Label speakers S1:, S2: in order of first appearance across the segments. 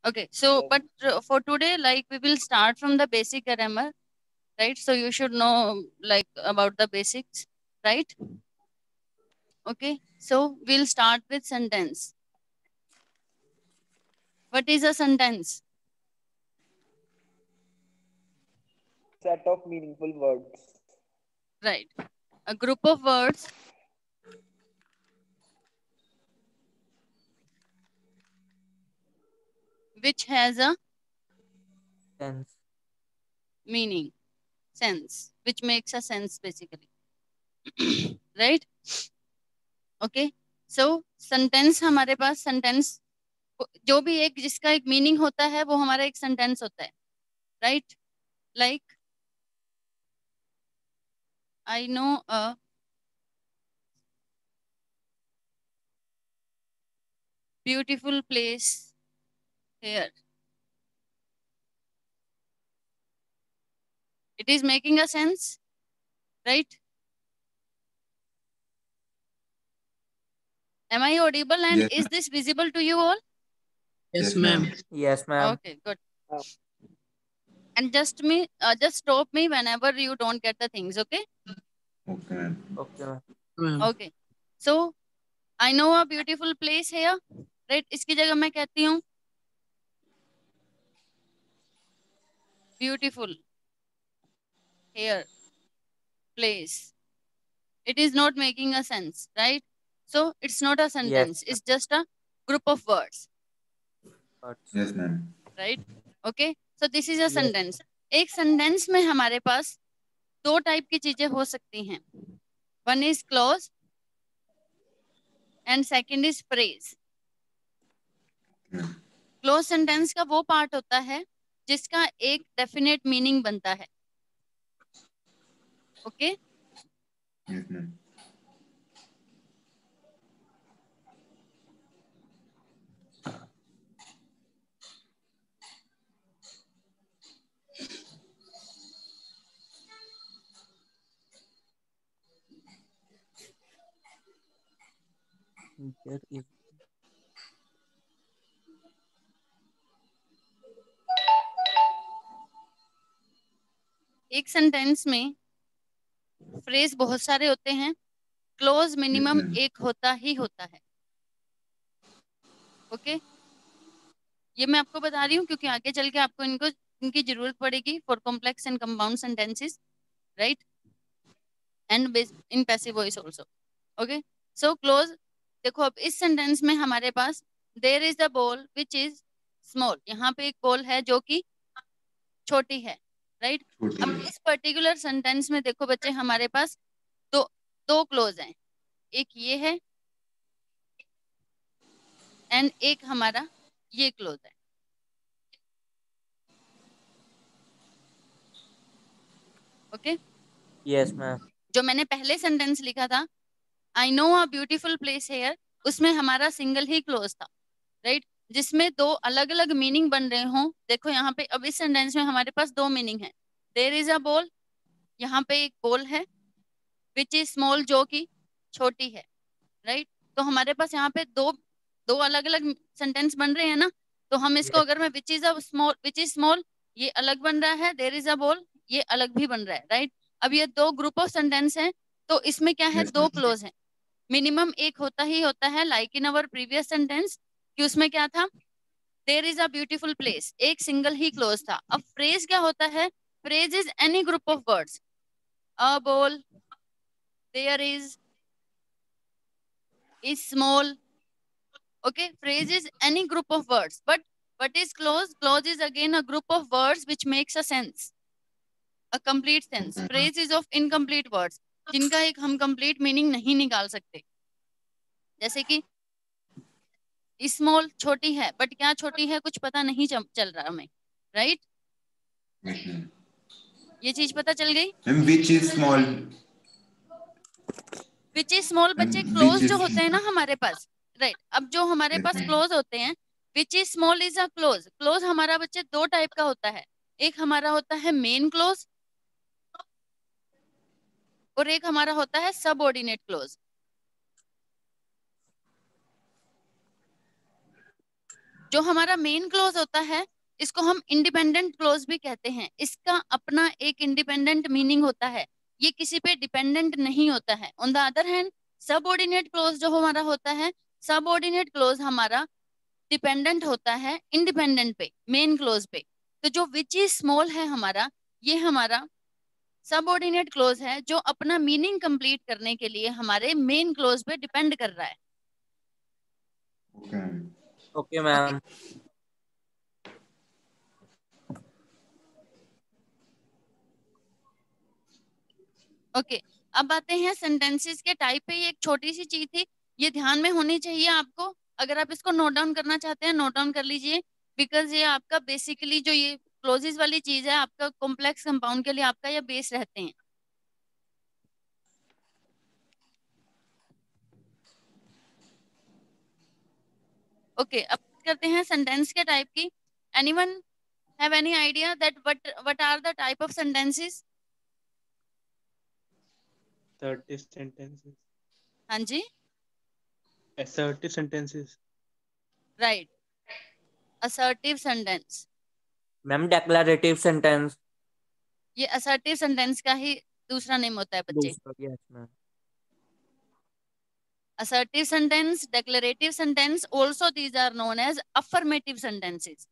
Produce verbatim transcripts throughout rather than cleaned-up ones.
S1: Okay, so but uh, for today, like we will start from the basic grammar, right? So you should know like about the basics, right? Okay, so we'll start with sentence. What is a sentence?
S2: Set of meaningful words.
S1: Right, a group of words which has a
S3: Sense.
S1: meaning, sense, which makes a sense basically. Right? Okay, so sentence हमारे पास sentence जो भी एक जिसका एक meaning होता है वो हमारा एक सेंटेंस होता है, right? Like I know a beautiful place here, it is making a sense, right? Am I audible and
S4: Yes,
S1: is this visible to you all?
S5: Yes, ma'am.
S3: Yes, ma'am.
S1: Okay, good. And just me uh, just stop me whenever you don't get the things, okay?
S4: okay, ma'am.
S3: Okay, ma'am.
S5: Ma'am.
S1: Okay, so I know a beautiful place here, right? इसकी जगह मैं कहती हूँ beautiful here place. It is not making a sense, right? So it's not a sentence,
S3: Yes.
S1: it's just a group of words,
S3: Words.
S4: Yes, ma'am.
S1: right? Okay, so this is a
S3: Yes.
S1: sentence. एक sentence में हमारे पास दो type की चीजें हो सकती हैं. One is clause and second is phrase.
S4: Hmm.
S1: Clause sentence का वो पार्ट होता है जिसका एक डेफिनेट मीनिंग बनता है. Okay okay?
S4: Yes, ma'am.
S3: There is.
S1: एक सेंटेंस में फ्रेज बहुत सारे होते हैं, क्लोज मिनिमम
S4: Yes, ma'am.
S1: एक होता ही होता है. Okay okay? ये मैं आपको बता रही हूँ क्योंकि आगे चल के आपको इनको इनकी जरूरत पड़ेगी for complex and compound sentences, right? And in passive voice also. Okay, so clause. देखो अब इस सेंटेंस में हमारे पास there is a ball which is small. यहाँ पे एक बॉल है जो कि छोटी है, राइट?
S4: छोटी
S1: अब
S4: है.
S1: इस पर्टिकुलर सेंटेंस में देखो बच्चे हमारे पास दो दो क्लोज हैं. एक ये है एंड एक हमारा ये क्लोज है. Okay,
S3: Yes, ma'am.
S1: जो मैंने पहले सेंटेंस लिखा था I know a beautiful place here, उसमें हमारा सिंगल ही क्लोज था, राइट? जिसमें दो अलग अलग मीनिंग बन रहे हों. देखो यहाँ पे अब इस सेंटेंस में हमारे पास दो मीनिंग है. देयर इज अ बॉल, यहाँ पे एक बॉल है, विच इज स्मॉल जो कि छोटी है, राइट? तो हमारे पास यहाँ पे दो दो अलग अलग सेंटेंस बन रहे हैं ना. तो हम इसको
S3: Yes.
S1: अगर मैं which is a small which is small ये अलग बन रहा है, देयर इज अ बॉल ये अलग भी बन रहा है, राइट? अब ये दो ग्रुप ऑफ सेंटेंस हैं तो इसमें क्या है,
S4: Yes,
S1: दो
S4: ma'am.
S1: क्लोज है. मिनिमम एक होता ही होता है, like in our previous sentence कि उसमें क्या था, there is a beautiful place, एक सिंगल ही क्लोज था. अब फ्रेज क्या होता है, phrase is any group of words, a ball, there is, is small. okay, phrase is any group of words, but what is clause? Clause is again a group of words which makes a sense, a complete sense.
S4: Okay.
S1: Phrase is of incomplete words जिनका एक हम complete meaning नहीं निकाल सकते. जैसे कि small छोटी है, बट क्या छोटी है कुछ पता नहीं चल, चल रहा हमें, राइट?
S4: Yes, ma'am.
S1: ये चीज पता चल गई.
S4: Ma'am, which is small?
S1: Which is small बच्चे
S4: Ma'am,
S1: क्लोज
S4: which
S1: जो
S4: is
S1: होते हैं ना हमारे पास, राइट? अब जो हमारे
S4: Yes,
S1: पास
S4: ma'am.
S1: क्लोज होते हैं, which is small is a clause. Clause हमारा बच्चे दो टाइप का होता है. एक हमारा होता है मेन क्लोज और एक हमारा होता है सबऑर्डिनेट क्लोज. जो हमारा मेन क्लोज होता है इसको हम इंडिपेंडेंट क्लोज भी कहते हैं। इसका अपना एक इंडिपेंडेंट मीनिंग होता है, ये किसी पे डिपेंडेंट नहीं होता है। On the other hand subordinate clause जो हमारा होता है, सबऑर्डिनेट क्लोज हमारा डिपेंडेंट होता है इंडिपेंडेंट पे, मेन क्लोज पे। तो जो विच इज स्मॉल है हमारा, ये हमारा सबऑर्डिनेट क्लोज है जो अपना मीनिंग कंप्लीट करने के लिए हमारे मेन क्लोज पे डिपेंड कर रहा है।
S4: Okay.
S3: Okay ma'am.
S1: Okay okay. अब आते हैं सेंटेंसेस के टाइप पे। ये एक छोटी सी चीज थी, ये ध्यान में होनी चाहिए आपको। अगर आप इसको नोट डाउन करना चाहते हैं नोट डाउन कर लीजिए, बिकॉज ये आपका बेसिकली जो ये क्लोजेस वाली चीज है आपका कॉम्प्लेक्स कंपाउंड के लिए आपका ये बेस रहते हैं। ओके okay, अब करते हैं सेंटेंस के टाइप की। Anyone have any idea that what what are the type of sentences?
S5: Assertive sentences.
S1: हाँ जी,
S5: Assertive sentences.
S1: Right, assertive sentence.
S3: Ma'am declarative sentence.
S1: ये असर्टिव सेंटेंस का ही दूसरा नेम होता है बच्चे।
S3: दूसरा, yes ma'am.
S1: Assertive sentence, declarative sentence, also these are known as affirmative sentences.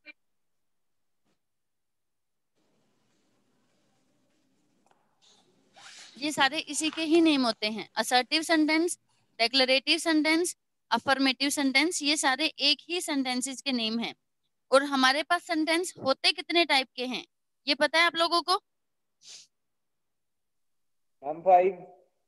S1: ये सारे इसी के ही नेम होते हैं। assertive sentence, declarative sentence, affirmative sentence, ये सारे एक ही sentences के नेम हैं। और हमारे पास सेंटेंस होते कितने टाइप के हैं ये पता है आप लोगों को?
S2: Ma'am five.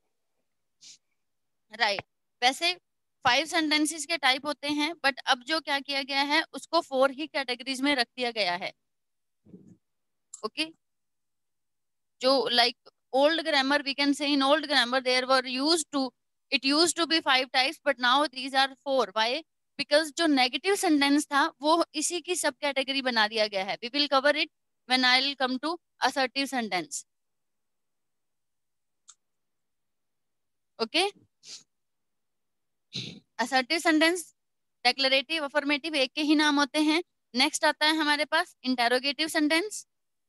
S1: राइट, वैसे फाइव सेंटेंसेस के टाइप होते हैं, बट अब जो क्या किया गया है उसको फोर ही कैटेगरीज में रख दिया गया है। Okay okay? जो like old grammar, we can say in old grammar there were used to it used to be five types, but now these are four. Why? Because जो negative sentence था वो इसी की सब कैटेगरी बना दिया गया है। We will cover it when I'll come to assertive sentence. Okay? assertive sentence, declarative, affirmative एक के ही नाम होते हैं। नेक्स्ट आता है हमारे पास interrogative sentence,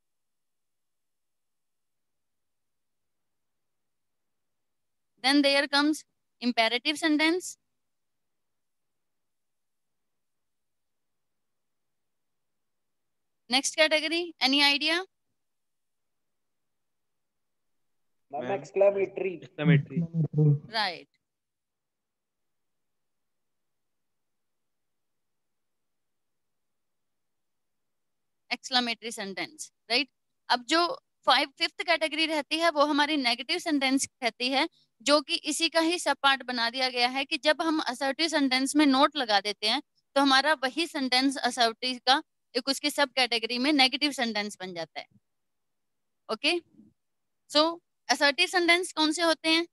S1: then there comes imperative sentence, next category, any idea?
S2: Ma'am
S5: Ma'am.
S2: exclamatory।
S5: Exclamatory.
S1: Right. Exclamatory sentence, right. अब जो फाइव फिफ्थ कैटेगरी रहती है वो हमारी नेगेटिव सेंटेंस रहती है, जो कि इसी का ही सब पार्ट बना दिया गया है कि जब हम असर्टिव सेंटेंस में नोट लगा देते हैं तो हमारा वही सेंटेंस असर्टिव का एक उसकी सब कैटेगरी में नेगेटिव सेंटेंस बन जाता है। ओके, सो असर्टिव सेंटेंस कौन से होते हैं?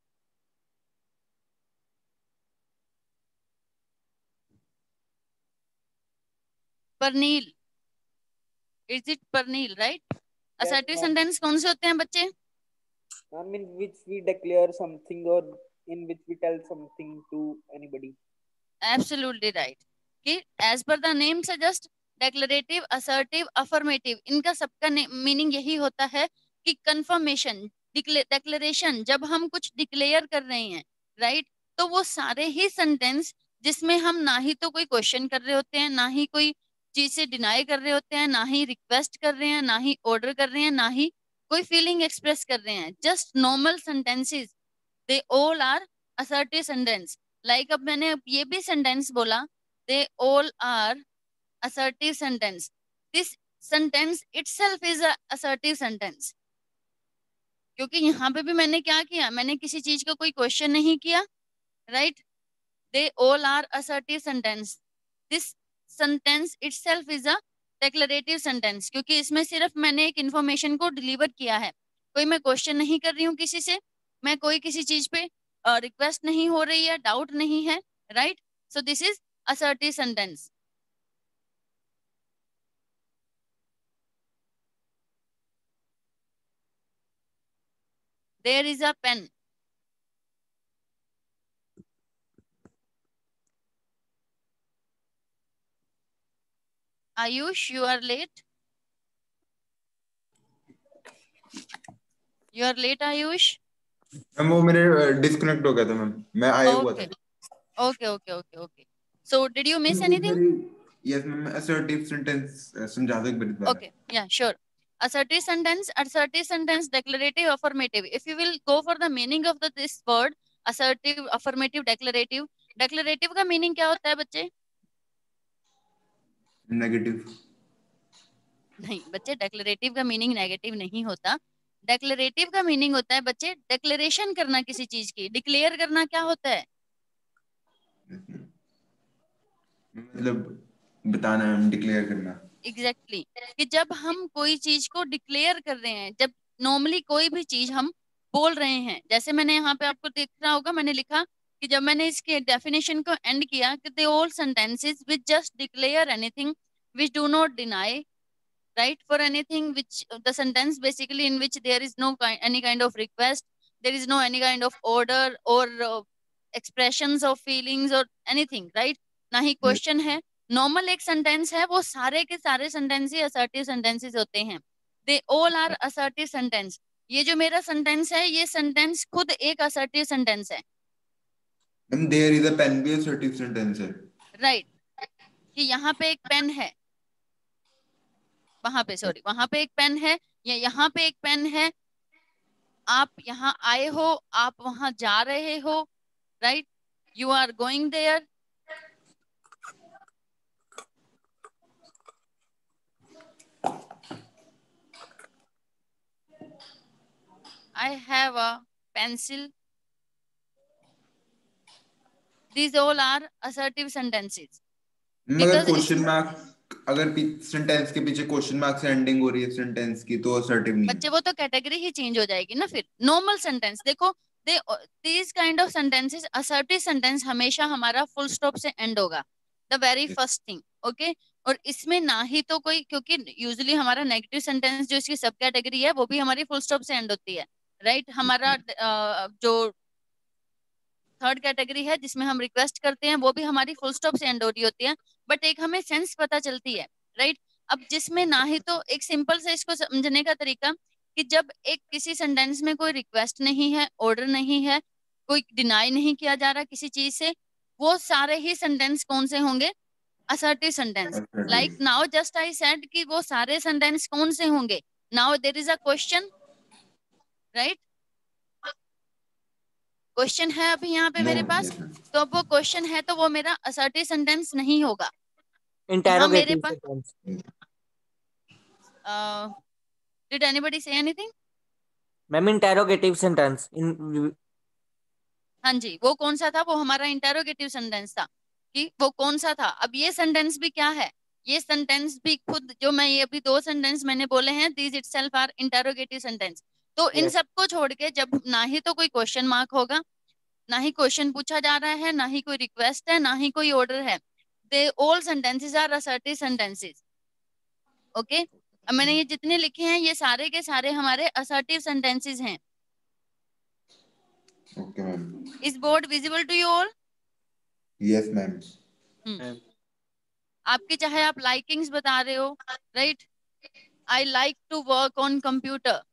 S1: Parneel, is it Parneel, right? Assertive sentence कौन से होते हैं बच्चे?
S2: Ma'am in which we declare something or in which we tell something to anybody.
S1: Absolutely right, कि एज पर the name suggest declarative, assertive, affirmative, इनका सबका मीनिंग यही होता है कि कंफर्मेशन, डिक्लेरेशन। जब हम कुछ डिक्लेयर कर रहे हैं, राइट, तो वो सारे ही सेंटेंस जिसमें हम ना ही तो कोई क्वेश्चन कर रहे होते हैं, ना ही कोई चीज से डिनाई कर रहे होते हैं, ना ही रिक्वेस्ट कर रहे हैं, ना ही ऑर्डर कर रहे हैं, ना ही कोई फीलिंग एक्सप्रेस कर रहे हैं, just normal sentences, they all are assertive sentence. Like अब मैंने ये भी सेंटेंस बोला, दे all are assertive sentence, this sentence itself is a assertive sentence, क्योंकि यहाँ पे भी मैंने क्या किया, मैंने किसी चीज का कोई क्वेश्चन नहीं किया, right. They all are assertive sentence, this sentence itself is a declarative sentence, क्योंकि इसमें सिर्फ मैंने एक इंफॉर्मेशन को डिलीवर किया है, कोई मैं क्वेश्चन नहीं कर रही हूँ किसी से, मैं कोई किसी चीज पे रिक्वेस्ट uh, नहीं हो रही है, डाउट नहीं है, right. So this is assertive sentence. There is a pen. Ayush, you are late, you are late Ayush.
S4: Ma'am वो मेरे डिस्कनेक्ट हो गया था मैम, मैं आया हुआ था।
S1: Okay okay okay okay okay so did you miss
S4: ma'am,
S1: anything?
S4: मेरी यस मैम, असर्टिव सेंटेंस समझा दो एक बार दोबारा।
S1: Okay, yeah, sure. Assertive sentence, assertive sentence, declarative, affirmative. If you will go for the meaning of the this word, assertive, affirmative, declarative. Declarative का meaning क्या होता है बच्चे?
S4: नेगेटिव।
S1: नहीं बच्चे, declarative का meaning negative नहीं होता। declarative का meaning होता है बच्चे declaration करना किसी चीज की। declare करना क्या होता है?
S4: मतलब बताना, डिक्लेयर करना।
S1: Exactly exactly. कि जब हम कोई चीज को डिक्लेयर कर रहे हैं, जब नॉर्मली कोई भी चीज हम बोल रहे हैं, जैसे मैंने यहाँ पे आपको दिख रहा होगा, मैंने लिखा कि जब मैंने इसके डेफिनेशन को एंड किया कि they all sentences which just declare anything which do not deny right for anything which the sentence basically in which there is no ki- any kind of request, there is no any kind of order or uh, expressions of feelings or anything, right? ना ही question है। Normal एक sentence है, वो सारे के सारे sentence ही assertive sentences होते हैं। They all are assertive sentence. ये जो मेरा सेंटेंस है, ये सेंटेंस खुद एक असर्टिव सेंटेंस है।
S4: Ma'am there is a pen भी असर्टिव सेंटेंस है।
S1: Right right. कि यहाँ पे एक पेन है, वहां पे सॉरी वहां पे एक पेन है, या यहाँ पे एक पेन है, आप यहाँ आए हो, आप वहां जा रहे हो, right, you are going there. I have a pencil. These all are assertive sentences.
S4: मगर
S1: बिकॉज
S4: क्वेश्चन मार्क, अगर सेंटेंस के पीछे क्वेश्चन मार्क से एंडिंग हो रही है सेंटेंस की, तो असर्टिव नहीं है।
S1: बच्चे वो तो कैटेगरी ही चेंज हो जाएगी ना फिर। नॉर्मल सेंटेंस देखो, they these kind of sentences, assertive sentence हमेशा हमारा फुल स्टॉप से एंड होगा, the very first thing, okay. और इसमें ना ही तो कोई, क्योंकि यूजुअली हमारा नेगेटिव सेंटेंस जो इसकी सब कैटेगरी है वो भी हमारी फुल स्टॉप से एंड होती है, राइट right? हमारा uh, जो थर्ड कैटेगरी है जिसमें हम रिक्वेस्ट करते हैं, वो भी हमारी फुल स्टॉप से एंड हो रही होती है, बट एक हमें सेंस पता चलती है, राइट। अब जिसमें ना ही तो, एक सिंपल से इसको समझने का तरीका कि जब एक किसी सेंटेंस में कोई रिक्वेस्ट नहीं है, ऑर्डर नहीं है, कोई डिनाई नहीं किया जा रहा किसी चीज से, वो सारे ही सेंटेंस कौन से होंगे? Assertive sentence. Like now just I said कि वो सारे सेंटेंस कौन से होंगे? Now there is a question, right, question है अभी यहाँ पे मेरे पास, तो अब वो क्वेश्चन है तो वो मेरा असर्टिव सेंटेंस नहीं होगा। यहाँ मेरे
S3: इंटेरोगेटिव
S1: पास
S3: sentence.
S1: Did anybody say anything?
S3: Ma'am interrogative sentence इन।
S1: हाँ जी, वो कौन सा था? वो हमारा इंटेरोगेटिव सेंटेंस था। कि वो कौन सा था? अब ये सेंटेंस भी क्या है? ये सेंटेंस भी खुद, जो मैं ये अभी दो सेंटेंस मैंने बोले हैं, these itself are interrogative sentence. तो इन
S3: Yes.
S1: सबको छोड़ के जब ना ही तो कोई क्वेश्चन मार्क होगा, ना ही क्वेश्चन पूछा जा रहा है, ना ही कोई रिक्वेस्ट है, ना ही कोई ऑर्डर है, they all sentences are assertive sentences, okay. अब मैंने ये जितने लिखे हैं ये सारे के सारे हमारे असर्टिव सेंटेंसेस हैं।
S4: Okay ma'am.
S1: Is board visible to you all?
S4: Yes ma'am.
S5: Ma'am
S1: आपकी चाहे आप लाइकिंग्स बता रहे हो, right, I like to work on computer,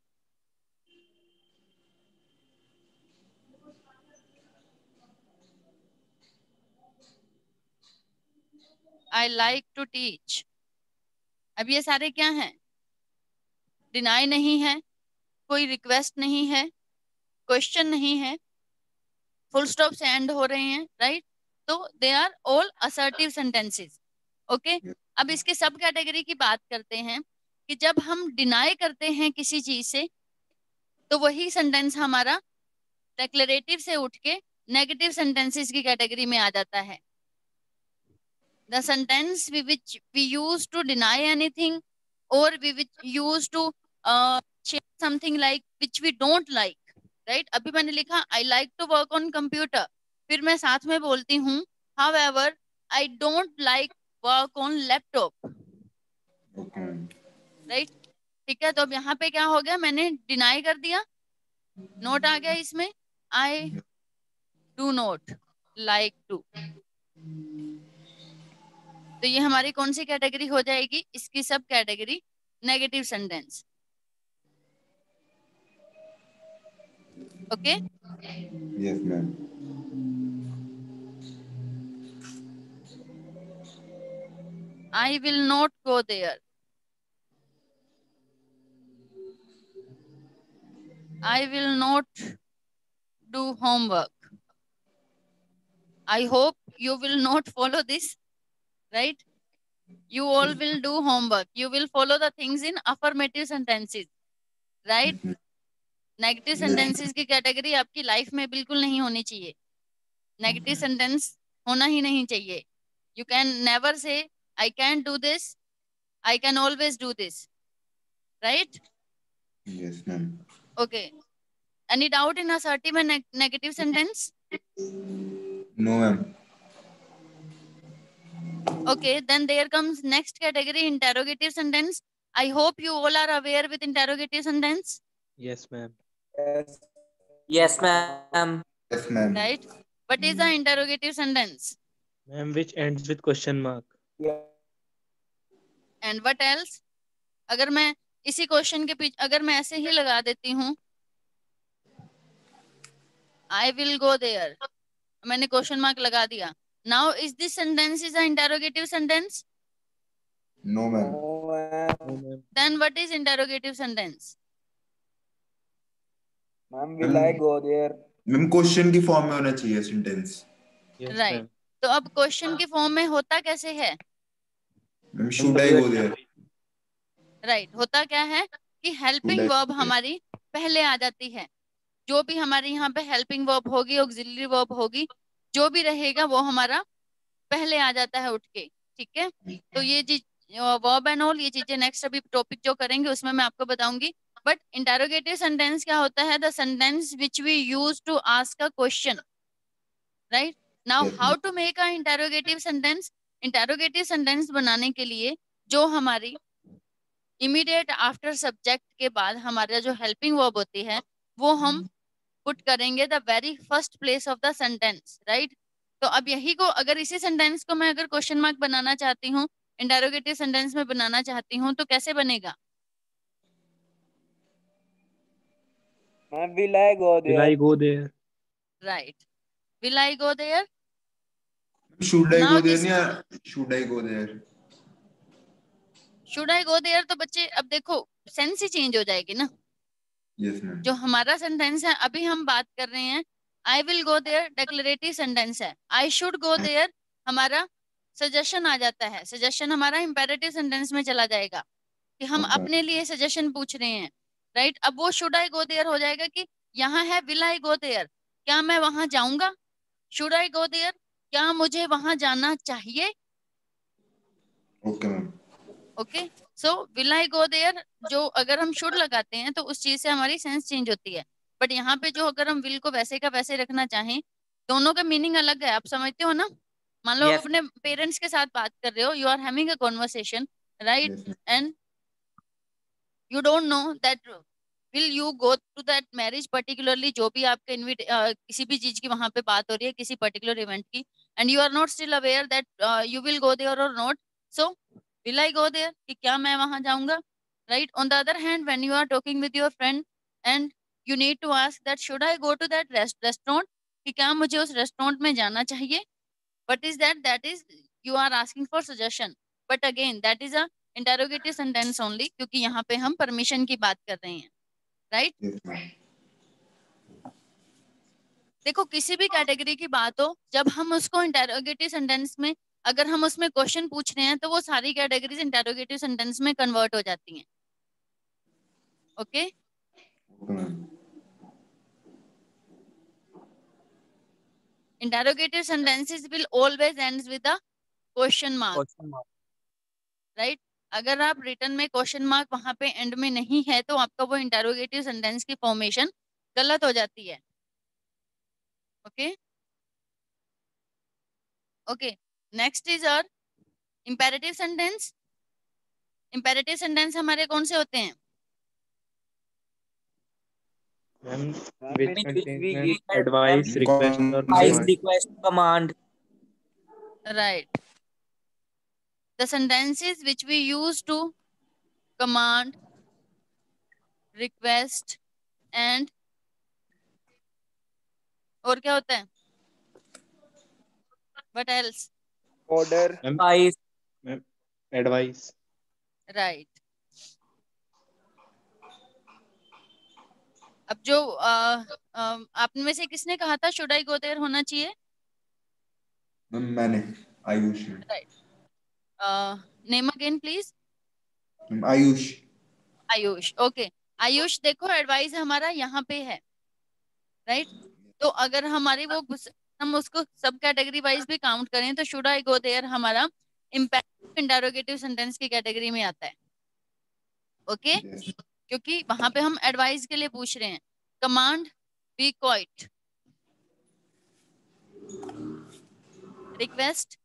S1: I like to teach. अब ये सारे क्या हैं? डिनाई नहीं है, कोई रिक्वेस्ट नहीं है, क्वेश्चन नहीं है, फुल स्टॉप से एंड हो रहे हैं, राइट, तो they are all assertive sentences, okay. अब इसके सब कैटेगरी की बात करते हैं कि जब हम डिनाई करते हैं किसी चीज से, तो वही सेंटेंस हमारा डिक्लेरेटिव से उठ के नेगेटिव सेंटेंसेस की कैटेगरी में आ जाता है। The sentence we which we use to deny anything, or we which use to uh, share something like which we don't like, right? अभी मैंने लिखा I like to work on computer, फिर मैं साथ में बोलती हूँ however I don't like work on laptop,
S4: okay ma'am.
S1: right? ठीक है, तो अब यहाँ पे क्या हो गया? मैंने डिनाई कर दिया, नोट आ गया इसमें, I do not like to, तो ये हमारी कौन सी कैटेगरी हो जाएगी? इसकी सब category negative sentence. Okay,
S4: Yes, ma'am.
S1: I will not go there, I will not do homework, I hope you will not follow this, right? You all will do homework. You will follow the things in affirmative sentences, right? Negative
S4: Yes.
S1: sentences की category आपकी life में बिल्कुल नहीं होनी चाहिए। Negative sentence होना ही नहीं चाहिए। You can never say I can't do this, I can always do this, right?
S4: Yes, ma'am.
S1: Okay. Any doubt in assertive and neg- negative sentence?
S4: No, ma'am.
S1: Okay, then there comes next category, interrogative sentence. I hope you all are aware with interrogative sentence,
S5: Yes, ma'am.
S2: Yes.
S3: Yes, ma'am.
S4: Yes, ma'am.
S1: right? What is the interrogative sentence?
S5: Ma'am, which ends with question mark.
S2: Yeah.
S1: And what else? अगर मैं इसी question के पीछे अगर मैं ऐसे ही लगा देती हूँ, I will go there, मैंने क्वेश्चन मार्क लगा दिया. Now is this sentence is an interrogative sentence?
S4: No, ma'am.
S2: No, ma'am.
S5: No, ma'am.
S1: Then what is interrogative sentence?
S2: Ma'am, will I go there?
S4: Ma'am question की form में होना चाहिए sentence.
S5: Yes,
S1: Right.
S5: ma'am.
S1: तो अब question के form में होता कैसे है?
S4: Ma'am should I go there.
S1: Right, होता क्या है कि हेल्पिंग
S4: Should I-
S1: वर्ब हमारी पहले आ जाती है. जो भी हमारे यहाँ पे हेल्पिंग वर्ब होगी, ऑक्सिलरी वर्ब होगी, जो भी रहेगा वो हमारा पहले आ जाता है उठ के. ठीक है, तो ये चीज वर्ब एंड ऑल, ये चीजें नेक्स्ट अभी टॉपिक जो करेंगे उसमें मैं आपको बताऊंगी. बट इंटरोगेटिव सेंटेंस क्या होता है? The sentence which we use to ask a question, right? Now
S4: Yes,
S1: how to make a interrogative sentence? Interrogative sentence बनाने के लिए जो हमारी इमीडिएट आफ्टर सब्जेक्ट के बाद हमारा जो हेल्पिंग वर्ब होती है वो हम पुट करेंगे the very first place of the sentence, right? तो अब यही को अगर इसी सेंटेंस को मैं अगर क्वेश्चन मार्क बनाना चाहती हूँ, इंटरोगेटिव सेंटेंस में बनाना चाहती हूँ, तो कैसे बनेगा?
S2: Ma'am, will I go
S5: Will
S2: there?
S5: I go there?
S1: Right, will I go there.
S4: Should I
S1: Now
S4: go there
S1: this-
S4: या should I go there.
S1: Should I go there, तो बच्चे अब देखो सेंस ही चेंज हो जाएगी ना.
S4: Yes ma'am.
S1: जो हमारा सेंटेंस है अभी हम बात कर रहे हैं, I will go there declarative sentence है. आई शुड गो देयर हमारा सजेशन आ जाता है. सजेशन हमारा इंपेरेटिव सेंटेंस में चला जाएगा कि हम
S4: Okay.
S1: अपने लिए सजेशन पूछ रहे हैं, राइट? अब वो शुड आई गो देयर हो जाएगा कि यहाँ है विल आई गो देयर, क्या मैं वहां जाऊंगा? शुड आई गो देयर, क्या मुझे वहां जाना चाहिए?
S4: Okay ma'am.
S1: Okay, so will I go there जो अगर हम शुड लगाते हैं तो उस चीज से हमारी सेंस चेंज होती है. बट यहाँ पे जो अगर हम विल को वैसे का वैसे रखना चाहें, दोनों का मीनिंग अलग है. आप समझते हो ना? मान लो आप
S3: Yes.
S1: अपने पेरेंट्स के साथ बात कर रहे हो, you are having a conversation, right?
S4: Yes, ma'am.
S1: And you don't know that will you go to that marriage particularly, जो भी आपके इनविट किसी भी चीज की वहां पे बात हो रही है, किसी पर्टिकुलर इवेंट की, and you are not still aware that you will go there और नॉट. So will I go there कि क्या मैं वहां जाऊंगा, right? On the other hand, when you are talking with your friend and you need to ask that should I go to that rest restaurant कि क्या मुझे उस रेस्टोरेंट में जाना चाहिए, what is that? That is you are asking for suggestion, but again that is a interrogative sentence only, क्योंकि यहाँ पे हम परमिशन की बात कर रहे हैं, right?
S4: Yes, ma'am.
S1: देखो किसी भी कैटेगरी की बात हो, जब हम उसको इंटरोगेटिव सेंटेंस में अगर हम उसमें क्वेश्चन पूछ रहे हैं तो वो सारी कैटेगरीज इंटरोगेटिव सेंटेंस में कन्वर्ट हो जाती हैं. Okay,
S4: Okay, ma'am.
S1: interrogative sentences will always ends with a question mark,
S3: Question mark.
S1: right? अगर आप रिटर्न में क्वेश्चन मार्क वहां पे एंड में नहीं है तो आपका वो इंटरोगेटिव सेंटेंस की फॉर्मेशन गलत हो जाती है. ओके ओके नेक्स्ट इज और इंपेरेटिव सेंटेंस. इंपेरेटिव सेंटेंस हमारे कौन से होते हैं?
S5: Ma'am,
S2: Ma'am,
S5: which
S2: in which
S5: contains
S2: we
S5: an
S2: give
S5: advice, request, or
S3: Advice,
S5: command.
S3: request, command.
S1: Right, the sentences which we use to command, request and और क्या होता है? What else?
S2: order,
S5: ma'am
S3: Advice.
S5: Ma'am advice
S1: Right. अब जो आ, आ, आप में से किसने कहा था शुड आई गो देयर होना चाहिए?
S4: मैम मैंने Ayush
S1: right. Name again please.
S4: Ma'am Ayush
S1: Ayush. Okay. Ayush देखो एडवाइस हमारा यहाँ पे है, राइट right? तो अगर हमारी वो हम उसको सब कैटेगरी वाइज भी काउंट करें तो शुड आई गो देयर हमारा इम्पेरेटिव इंटरोगेटिव सेंटेंस की कैटेगरी में आता है. Okay okay?
S4: yes.
S1: क्योंकि वहां पे हम एडवाइस के लिए पूछ रहे हैं. Command be quiet, request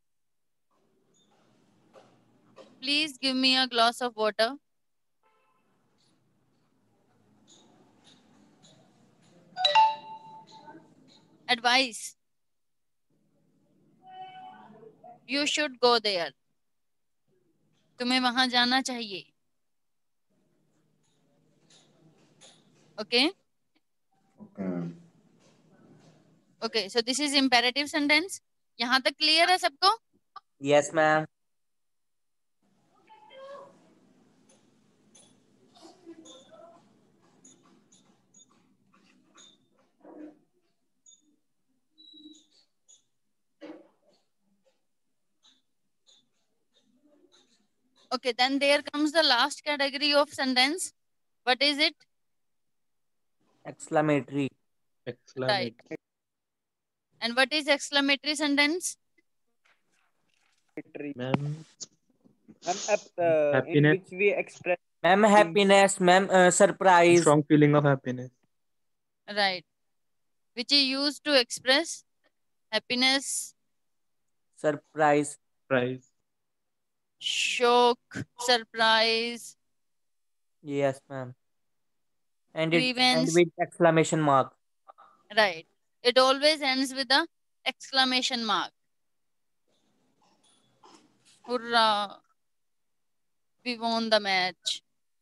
S1: please give me a glass of water, advice you should go there, तुम्हें वहां जाना चाहिए. Okay
S4: Okay, ma'am.
S1: Okay so this is imperative sentence. यहाँ तक क्लियर है सबको?
S3: Yes, ma'am.
S1: Okay, then there comes the last category of sentence. What is it?
S3: Exclamatory.
S5: exclamatory
S1: Right. And what is exclamatory sentence?
S5: Ma'am
S2: ma'am, ap- uh, in
S5: Happiness.
S2: which we express
S3: Ma'am, happiness. Ma'am, uh, surprise.
S5: strong feeling of happiness
S1: Right. Which is used to express happiness,
S3: Surprise.
S5: prize
S1: shock, surprise,
S3: Yes, ma'am. And it and
S1: grievance.
S3: with exclamation mark.
S1: Right. It always ends with a exclamation mark. Hurrah! We won the match.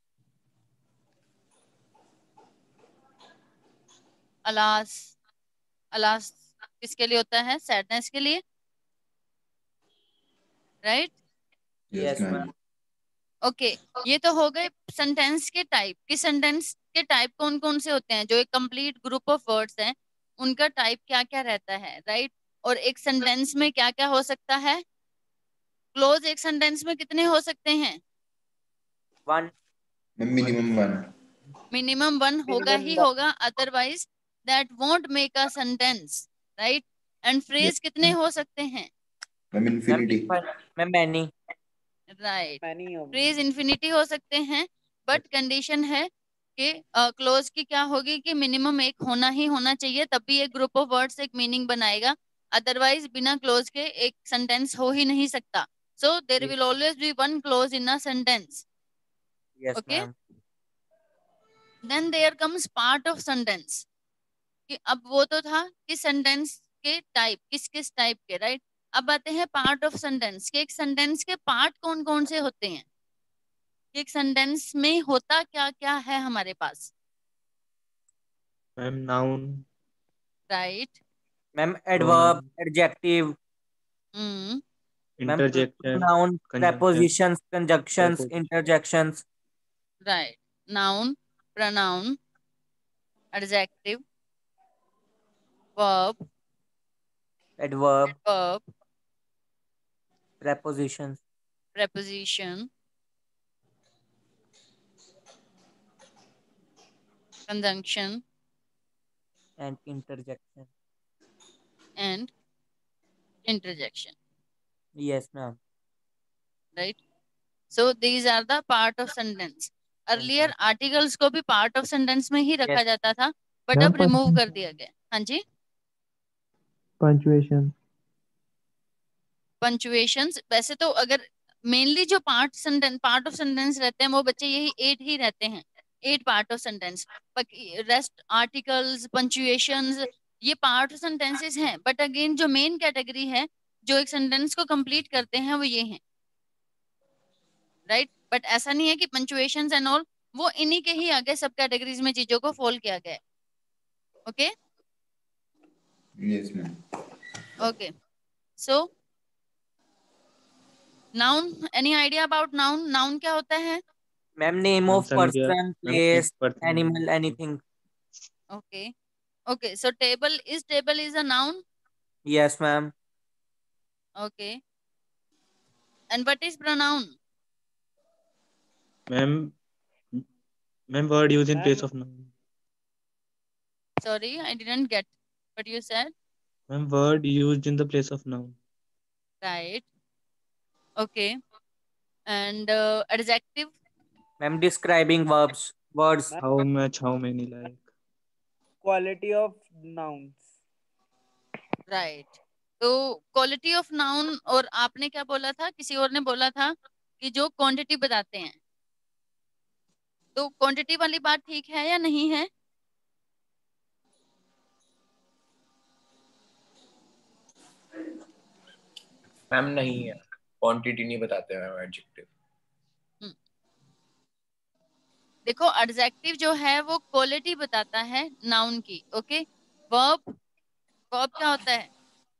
S1: Alas. Alas किसके लिए होता है? Sadness के लिए, right?
S4: Yes,
S3: Yes,
S4: ma'am.
S3: ma'am.
S1: Okay okay, ये तो हो गए सेंटेंस के टाइप. कि सेंटेंस के टाइप कौन कौन से होते हैं? जो एक कंप्लीट ग्रुप ऑफ वर्ड्स हैं उनका टाइप क्या क्या रहता है, राइट right? और एक सेंटेंस में क्या क्या हो सकता है? क्लोज एक सेंटेंस में कितने हो सकते हैं?
S3: One.
S4: Ma'am minimum one.
S1: Minimum one होगा ही होगा, otherwise that won't make a sentence, right? And phrase कितने हो सकते हैं?
S4: Ma'am
S3: Ma'am,
S4: infinity.
S3: ma'am, many.
S1: Right.
S2: many of
S1: phrase infinity हो सकते हैं, बट कंडीशन है कि क्लोज की क्या होगी कि मिनिमम एक होना ही होना चाहिए, तभी एक ग्रुप ऑफ वर्ड्स एक मीनिंग बनाएगा. अदरवाइज बिना क्लोज के एक सेंटेंस हो ही नहीं सकता. So there will always be one clause in a sentence.
S3: Yes,
S1: Okay.
S3: ma'am.
S1: Then there comes part of sentence. कि अब वो तो था कि सेंटेंस के टाइप किस किस टाइप के, राइट? अब आते हैं पार्ट ऑफ सेंटेंस के. एक सेंटेंस के पार्ट कौन कौन से होते हैं? एक सेंटेंस में होता क्या क्या है हमारे पास?
S5: Ma'am noun
S1: right.
S3: Ma'am, adverb, adjective.
S1: Hmm.
S3: Ma'am,
S5: interjection
S3: noun,
S5: conjunction
S3: prepositions, conjunctions,
S5: preposition
S3: interjections.
S1: Right. Noun, pronoun, adjective, verb,
S3: Adverb,
S1: verb,
S3: prepositions.
S1: preposition, conjunction
S3: And interjection.
S1: and interjection,
S3: Yes, ma'am.
S1: right? So these are the part of sentence. Earlier articles को भी part of sentence में ही रखा
S3: Yes.
S1: जाता था, but
S6: Ma'am,
S1: अब remove कर दिया गया. हाँ जी.
S6: पंचुएशन
S1: पंचुएशंस वैसे तो अगर मेनली जो part sentence part of sentence रहते हैं वो बच्चे यही एट ही रहते हैं, eight part of sentence. Rest articles, punctuations, ये पार्ट ऑफ सेंटेंसेस हैं. बट अगेन जो मेन कैटेगरी है जो एक सेंटेंस को कंप्लीट करते हैं वो ये हैं. राइट। बट ऐसा नहीं है कि पंचुएशंस एंड ऑल, वो इन्हीं के ही आगे सब कैटेगरीज में चीजों को फोल्ड किया गया है। Okay
S4: yes ma'am.
S1: Okay so noun, any idea about noun? Noun क्या होता है?
S3: मैम नेम
S5: मैम
S3: ऑफ
S5: संज्ञा।
S3: Person,
S5: ma'am
S3: place,
S5: person.
S3: Animal, anything.
S1: Okay okay so table is table is a noun.
S3: Yes ma'am.
S1: Okay and what is pronoun?
S5: Ma'am ma'am word use in
S2: Ma'am,
S5: place of noun.
S1: Sorry, I didn't get what you said.
S5: Ma'am word used in the place of noun.
S1: Right. Okay. And uh, adjective.
S3: Ma'am describing verbs, words.
S2: ma'am,
S5: how much, how many, like.
S2: quality of nouns.
S1: Right. तो quality of noun, और आपने क्या बोला था, किसी और ने बोला था कि जो क्वांटिटी बताते हैं, तो क्वांटिटी वाली बात ठीक है या नहीं है?
S6: मैम नहीं है, क्वांटिटी नहीं बताते मैम, एडजेक्टिव।
S1: हम्म, देखो एडजेक्टिव जो है वो क्वालिटी बताता है नाउन की। ओके वर्ब, वर्ब क्या होता है?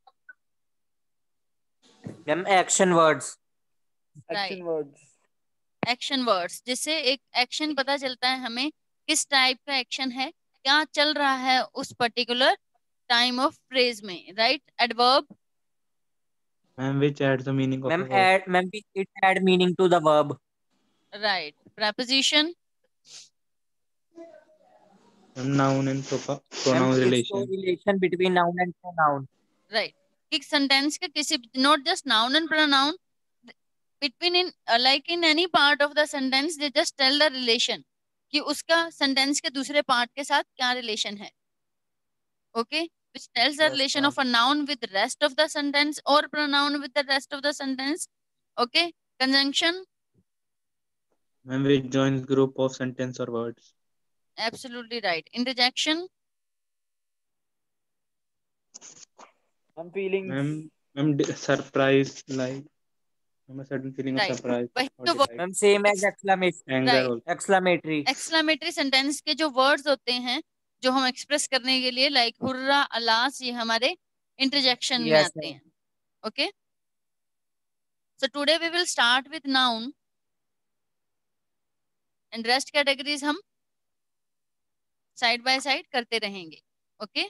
S3: Ma'am action words.
S2: Action
S1: right,
S2: words.
S1: Action words, जिससे एक एक्शन पता चलता है हमें किस टाइप का एक्शन है, क्या चल रहा है उस पर्टिकुलर टाइम ऑफ फ्रेज में। Right. Adverb,
S5: ma'am which add the meaning of a
S3: ma'am
S5: word.
S3: Add, ma'am it add meaning to the verb.
S1: Right. preposition,
S5: ma'am noun and
S3: ma'am
S5: pronoun
S3: it's the
S5: relation.
S3: Relation between noun and pronoun.
S1: Right. एक sentence के किसी, not just noun and pronoun, between in uh, like in any part of the sentence they just tell the relation कि उसका sentence के दूसरे part के साथ क्या रिलेशन है। Okay which tells the
S3: yes
S1: relation
S3: ma'am.
S1: of a noun with the rest of the sentence or pronoun with the rest of the sentence. Okay conjunction,
S5: ma'am which joins group of sentence और words.
S1: absolutely right. Interjection,
S2: I'm feelings.
S5: Ma'am ma'am surprise, like ma'am sudden feeling of
S1: right.
S5: Surprise
S1: वही
S5: और
S1: तो
S5: delight.
S3: Ma'am same as exclamation,
S5: anger
S1: right.
S5: Also.
S3: Exclamatory.
S1: Exclamatory sentence के जो words होते हैं जो हम एक्सप्रेस करने के लिए, लाइक हुर्रा, अलास, ये हमारे इंटरजेक्शन में
S3: यस
S1: आते
S3: मैम।
S1: हैं। Okay so today we will start with noun and rest categories हम साइड बाय साइड करते रहेंगे। Okay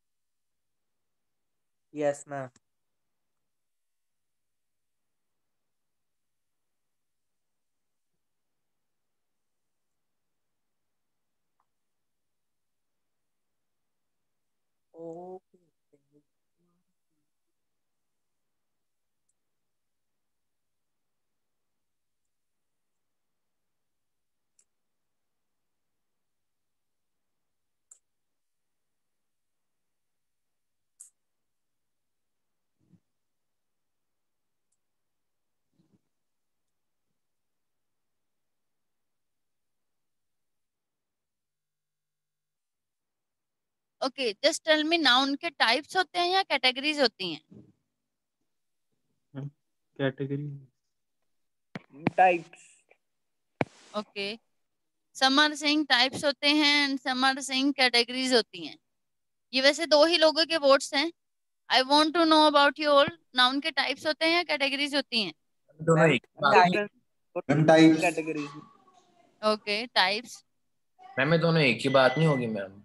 S3: yes ma'am. Okay
S1: okay just tell me, noun के टाइप्स होते हैं या कैटेगरीज होती हैं?
S5: Category.
S2: Types.
S1: Okay some are saying types होते हैं and some are saying categories होती हैं। ये वैसे दो ही लोगों के वोट्स हैं। I want to know about you all, noun के टाइप्स होते हैं या कैटेगरीज होती हैं?
S6: दोनों
S3: मैम
S6: एक ही
S2: And
S6: बात
S3: type.
S2: different
S4: ma'am types.
S2: categories.
S1: Okay types,
S6: ma'am, ये दोनों एक ही बात नहीं होगी मैम।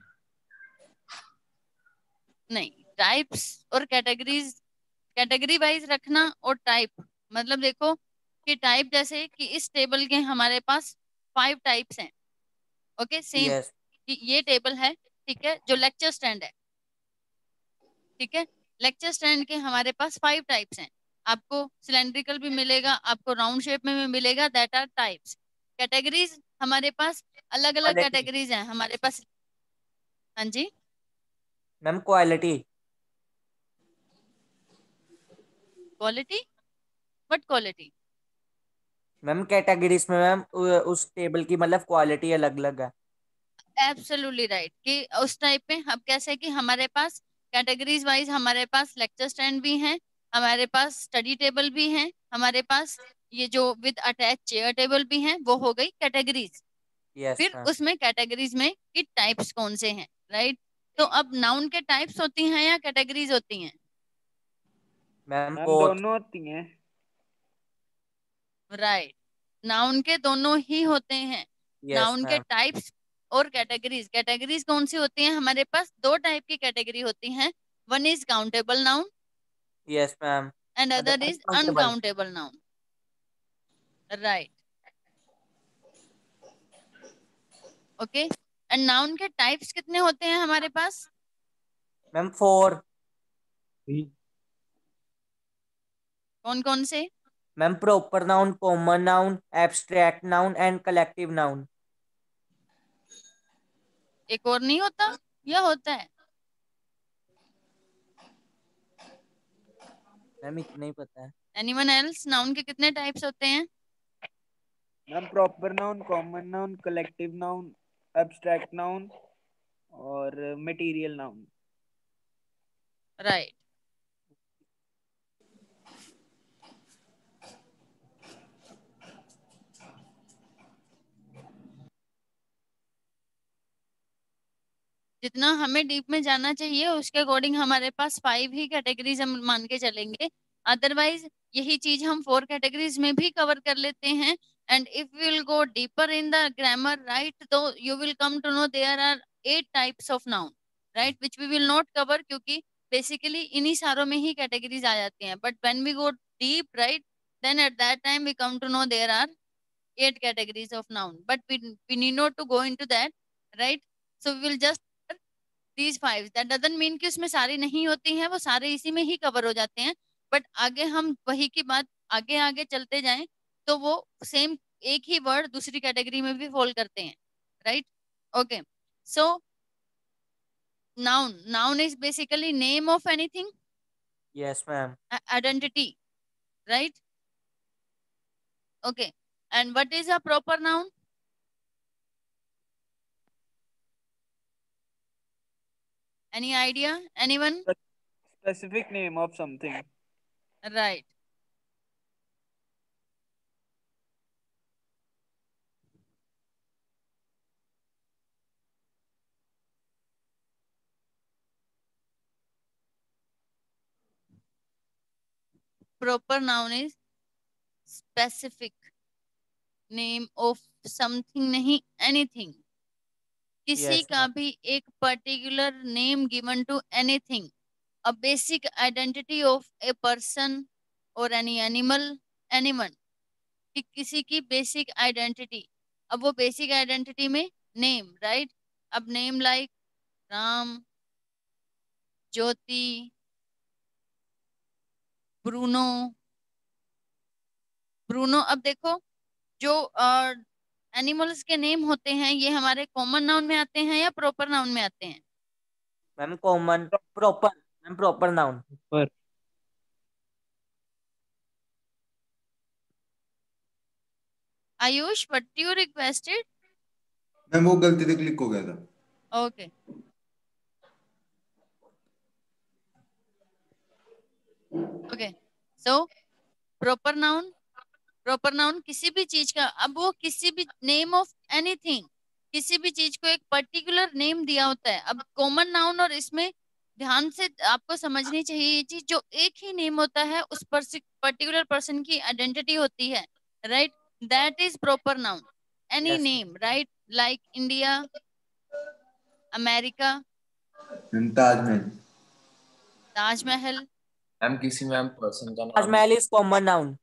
S1: नहीं टाइप्स और कैटेगरीज, कैटेगरी वाइज रखना और टाइप, मतलब देखो कि टाइप जैसे कि इस टेबल के हमारे पास फाइव टाइप्स हैं। ओके सेम
S3: यस
S1: कि ये टेबल है, ठीक है, जो लेक्चर स्टैंड है, ठीक है, लेक्चर स्टैंड के हमारे पास फाइव टाइप्स हैं। आपको सिलेंड्रिकल भी मिलेगा, आपको राउंड शेप में भी मिलेगा, दैट आर टाइप्स। कैटेगरीज हमारे पास अलग अलग
S3: क्वालिटी।
S1: कैटेगरीज हैं हमारे पास। हाँ जी
S3: ma'am quality.
S1: Quality, what quality?
S3: Ma'am categories में मैम उ- उस टेबल की मतलब क्वालिटी अलग अलग है।
S1: एब्सोल्युटली राइट कि उस टाइप में हम कैसे कि हमारे पास कैटेगरीज वाइज हमारे पास लेक्चर स्टैंड भी हैं, हमारे पास स्टडी टेबल भी हैं, हमारे पास ये जो विद अटैच चेयर टेबल भी हैं वो हो गई कैटेगरीज।
S3: यस
S1: फिर
S3: मैम।
S1: उसमें कैटेगरीज में कि टाइप्स कौन से हैं, राइट। तो अब नाउन के टाइप्स होती हैं या कैटेगरीज होती हैं?
S3: Ma'am
S2: ma'am
S3: both.
S2: दोनों होती हैं।
S1: राइट, नाउन के दोनों ही होते हैं।
S3: यस
S1: नाउन के
S3: मैम।
S1: टाइप्स और कैटेगरीज। कैटेगरीज कौन सी होती हैं? हमारे पास दो टाइप की कैटेगरी होती हैं। One is countable noun
S3: yes ma'am.
S1: And other is
S3: uncountable.
S1: Uncountable noun, right. Okay, and noun के टाइप्स कितने होते हैं हमारे पास?
S3: Ma'am four.
S1: कौन कौन से?
S3: Ma'am proper noun, common noun, abstract noun and collective noun.
S1: एक और नहीं होता या होता है?
S3: मैम इतना ही पता है।
S1: Anyone else? नाउन के कितने टाइप्स होते हैं?
S2: Ma'am proper noun, common noun, collective noun, abstract noun और मटेरियल नाउन।
S1: राइट। जितना हमें डीप में जाना चाहिए उसके अकॉर्डिंग हमारे पास फाइव ही कैटेगरीज हम मान के चलेंगे। अदरवाइज यही चीज हम फोर कैटेगरीज में भी कवर कर लेते हैं। And if we will go deeper in the grammar, right, तो you will come to know there are eight types of noun, right, which we will not cover, क्योंकि बेसिकली इन्हीं सारों में ही कैटेगरीज आ जाती हैं। But when we go deep, right, then at that time we come to know there are eight categories of noun, but we we need not to go into that, right? So we will just these five. That doesn't mean कि उसमें सारी नहीं होती हैं, वो सारे इसी में ही कवर हो जाते हैं। बट आगे हम वही की बात आगे आगे चलते जाएं तो वो सेम एक ही वर्ड दूसरी कैटेगरी में भी फॉल करते हैं, right? Okay, so noun noun is basically name of anything,
S3: yes ma'am.
S1: identity, right? Okay, and what is a proper noun? Any idea? Anyone?
S2: Specific name of something.
S1: Right. Proper noun is specific name of something, नहीं anything. किसी
S3: yes
S1: का
S3: ma'am.
S1: भी एक particular name given to anything, a basic identity of a person or any animal, anyone, कि किसी की basic identity. अब वो बेसिक आइडेंटिटी में नेम, राइट? अब name like Ram, Jyoti, Bruno, Bruno. अब देखो, जो एनिमल्स के नेम होते हैं ये हमारे कॉमन नाउन में आते हैं या प्रॉपर नाउन में आते हैं?
S3: Ma'am common, proper. Ma'am proper noun.
S5: पर
S1: Ayush, what you requested?
S4: Ma'am वो गलती से क्लिक हो गया था।
S1: Okay, okay, so proper noun, proper noun किसी भी चीज का, अब वो किसी भी नेम ऑफ एनीथिंग, किसी भी चीज को एक पर्टिकुलर नेम दिया होता है। अब कॉमन नाउन और इसमें ध्यान से आपको समझनी चाहिए ये चीज, जो एक ही नेम होता है उस पर्टिकुलर पर्सन की आइडेंटिटी होती है, right? That is proper noun. Any
S3: yes
S1: name, right, like India, America,
S4: ma'am Taj Mahal.
S1: Taj Mahal.
S6: Ma'am किसी मैम पर्सन का नाम।
S3: Taj Mahal is common noun.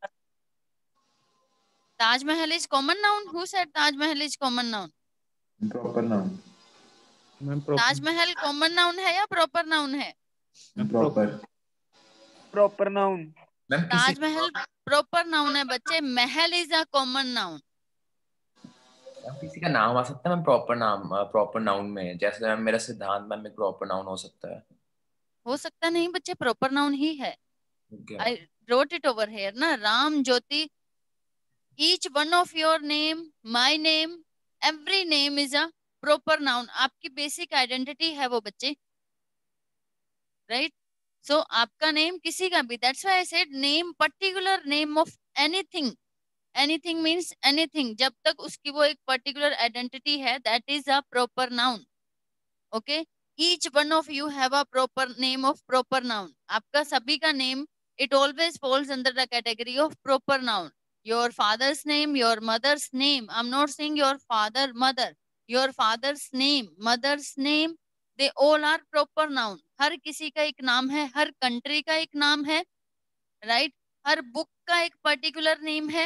S1: Taj Mahal is common noun? Who said Taj Mahal is common noun?
S4: Proper noun.
S5: Ma'am proper
S1: Taj Mahal common noun है या proper noun है?
S4: Proper.
S2: Proper noun.
S6: Ma'am किसी
S1: Taj Mahal proper noun है बच्चे, mahal is a common noun.
S6: Ma'am किसी का नाम आ सकता है मैम प्रॉपर नाम, प्रॉपर नाउन में, जैसे मैम मेरा सिद्धांत मैम एक प्रॉपर नाउन हो सकता है।
S1: हो सकता नहीं बच्चे, प्रॉपर नाउन ही है।
S6: ठीक है।
S1: I wrote it over here ना, Ram, Jyoti, each one of your name, my name, every name is a proper noun. आपकी बेसिक आइडेंटिटी है वो बच्चे, राइट? सो आपका नेम किसी का भी, that's why I said name, particular name of anything, anything means anything, जब तक उसकी वो एक पर्टिकुलर आइडेंटिटी है, that is a proper noun. Okay, each one of you have a proper name of proper noun. आपका सभी का name, it always falls under the category of proper noun. Your father's name, your mother's name, I'm not saying your father, mother, your father's name, mother's name, they all are proper noun. हर किसी का एक नाम है, हर country का एक नाम है, राइट right? हर बुक का एक पर्टिकुलर नेम है,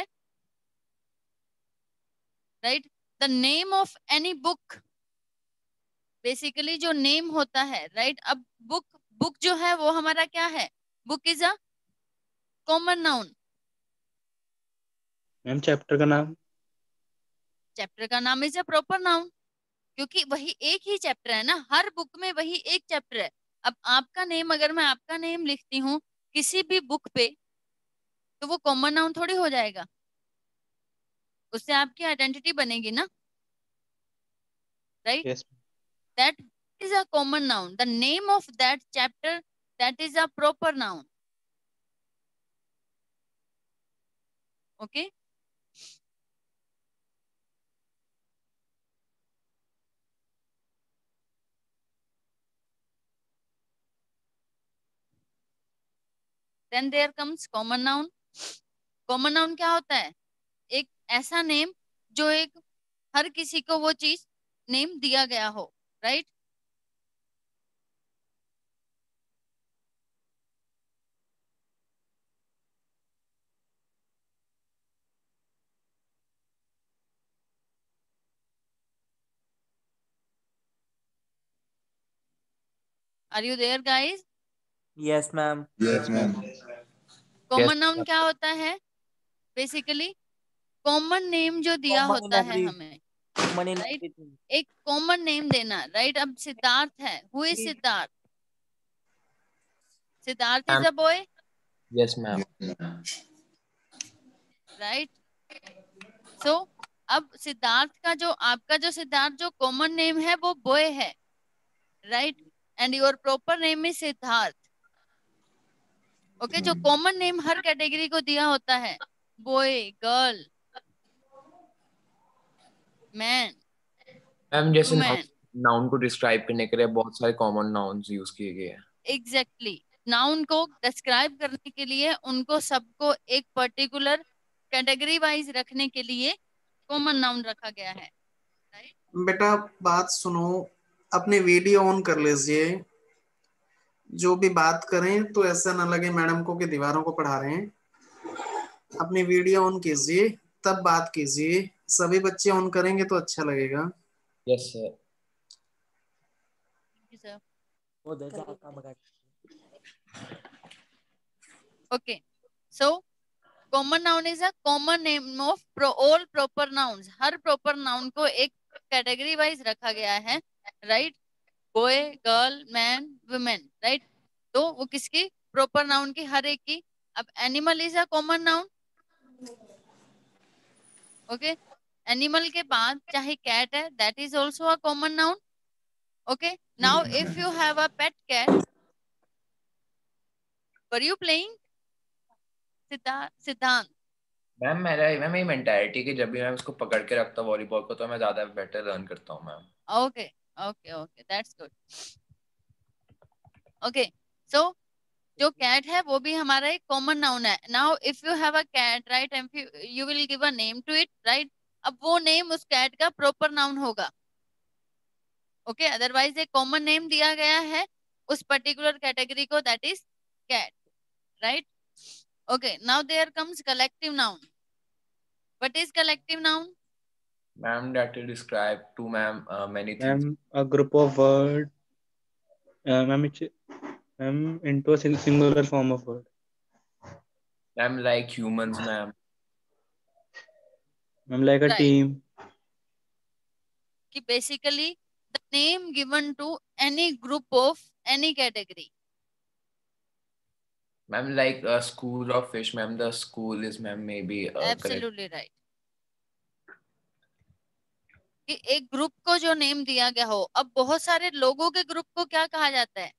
S1: right. The name of any book, basically जो नेम होता है, राइट right? अब बुक बुक जो है वो हमारा क्या है? Book is a common noun.
S5: Ma'am chapter का नाम?
S1: चैप्टर का नाम इज अ प्रॉपर नाउन, क्योंकि वही एक ही चैप्टर है ना, हर बुक में वही एक चैप्टर है. अब आपका नेम, अगर मैं आपका नेम लिखती हूँ किसी भी बुक पे, तो वो कॉमन नाउन थोड़ी हो जाएगा, उससे आपकी आइडेंटिटी बनेगी ना, right.
S5: Yes.
S1: That is a common noun. The name of that chapter, that is a proper noun. Okay, then there comes common noun. Common noun क्या होता है? एक ऐसा नेम जो एक हर किसी को वो चीज नेम दिया गया हो, right. Are you there guys?
S3: Yes ma'am.
S4: Yes ma'am.
S1: Common
S6: Yes.
S1: Noun क्या होता है? बेसिकली कॉमन नेम जो दिया
S3: कॉमन इन
S1: होता है
S3: एवरी
S1: हमें,
S3: कॉमन इन
S1: राइट.
S3: एवरीथिंग.
S1: एक कॉमन नेम देना, राइट. अब सिद्धार्थ है, who is Siddharth? Siddharth is
S6: Ma'am.
S1: A boy,
S6: Yes, ma'am.
S1: Right. So अब सिद्धार्थ का जो, आपका जो सिद्धार्थ जो कॉमन नेम है वो बॉय है, right. And your proper name is Siddharth. Okay, जो कॉमन नेम हर कैटेगरी को दिया होता है, बॉय, गर्ल, मैन,
S6: मैम जैसे
S1: वुमेन,
S6: नाउन को डिस्क्राइब करने के लिए बहुत सारे कॉमन नाउन्स यूज किए गए हैं.
S1: एग्जैक्टली. नाउन को डिस्क्राइब करने के लिए उनको सबको एक पर्टिकुलर कैटेगरी वाइज रखने के लिए कॉमन नाउन रखा गया है, राइट.
S7: बेटा बात सुनो, अपनी वीडियो ऑन कर लीजिए. जो भी बात करें तो ऐसा ना लगे मैडम को कि दीवारों को पढ़ा रहे हैं. अपनी वीडियो ऑन कीजिए, तब बात कीजिए. सभी बच्चे ऑन करेंगे तो अच्छा लगेगा.
S6: Yes sir.
S3: वो दे जा काम कर.
S1: Okay, so common noun is a common name of all proper nouns. हर प्रॉपर नाउन को एक कैटेगरी वाइज रखा गया है, right. Boy, girl, man, women, right. तो वो किसकी? प्रॉपर नाउन की, हर एक की. अब animal is a common noun. Okay, animal के बाद चाहे कैट है, that is also a common noun. Okay, now if you have a pet cat, were you playing? Siddhant,
S6: ma'am मेरा मैम ये मेंटालिटी कि जब भी मैं उसको पकड़ के रखता हूँ वॉलीबॉल को तो मैं ज्यादा बेटर लर्न करता हूँ ma'am.
S1: Okay okay okay, that's good. Okay, so जो कैट है वो भी हमारा एक कॉमन नाउन है. Now if you have a cat, right, and you will give a name to it, right. अब वो नेम उस कैट का प्रॉपर नाउन होगा. ओके, अदरवाइज एक कॉमन नेम दिया गया है उस पर्टिकुलर कैटेगरी को, that is cat, right. Okay, now there comes collective noun. What is collective noun?
S6: Ma'am that will describe to ma'am uh, many things.
S5: Ma'am a group of word. Ma'am which ma'am into a sing- singular form of word.
S6: Ma'am like humans ma'am.
S5: Ma'am like a
S1: Right.
S5: team.
S1: कि basically the name given to any group of any category.
S6: Ma'am like a school of fish ma'am. The school is ma'am maybe uh, correct.
S1: Absolutely right. कि एक group को जो name दिया गया हो. अब बहुत सारे लोगों के ग्रुप को क्या कहा जाता है?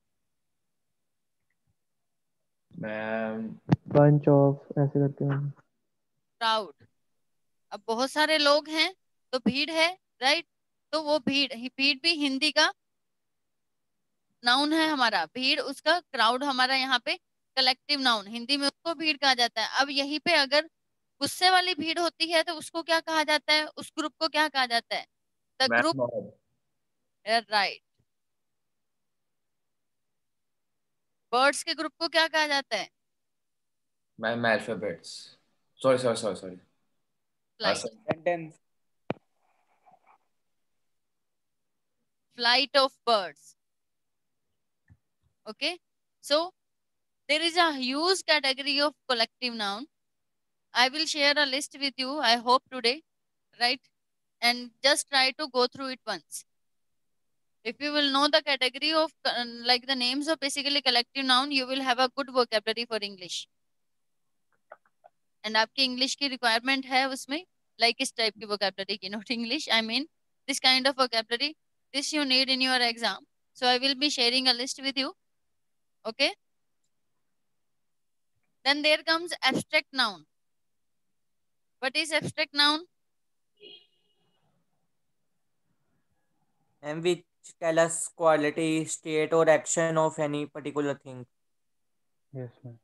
S6: Ma'am
S5: Bunch of ऐसे करके मैम.
S1: क्राउड, अब बहुत सारे लोग हैं तो भीड़ है, राइट। तो वो भीड़ भीड़ भी हिंदी का नाउन है हमारा, भीड़ उसका क्राउड हमारा यहाँ पे कलेक्टिव नाउन, हिंदी में उसको भीड़ कहा जाता है। अब यहीं पे अगर गुस्से वाली भीड़ होती है तो उसको क्या कहा जाता है, उस ग्रुप को क्या कहा जाता है? The
S6: ma'am
S1: group,
S6: mob.
S1: Right. Birds के ग्रुप को क्या कहा जाता है?
S6: Ma'am alphabets. Sorry, sorry, sorry, sorry. हाँ
S1: flight,
S6: sir.
S2: Sentence.
S1: flight of birds. Okay, so there is a huge category of collective noun. I will share a list with you, I hope today, right? And just try to go through it once. If you will know the category of uh, like the names of basically collective noun, you will have a good vocabulary for English. And आपकी English की requirement है उसमें, like इस type की vocabulary की, not English, I mean this kind of vocabulary, this you need in your exam. So I will be sharing a list with you. Okay. Then there comes abstract noun. What is abstract noun?
S3: And which tell us quality, state, or action of any particular thing.
S5: Yes, ma'am.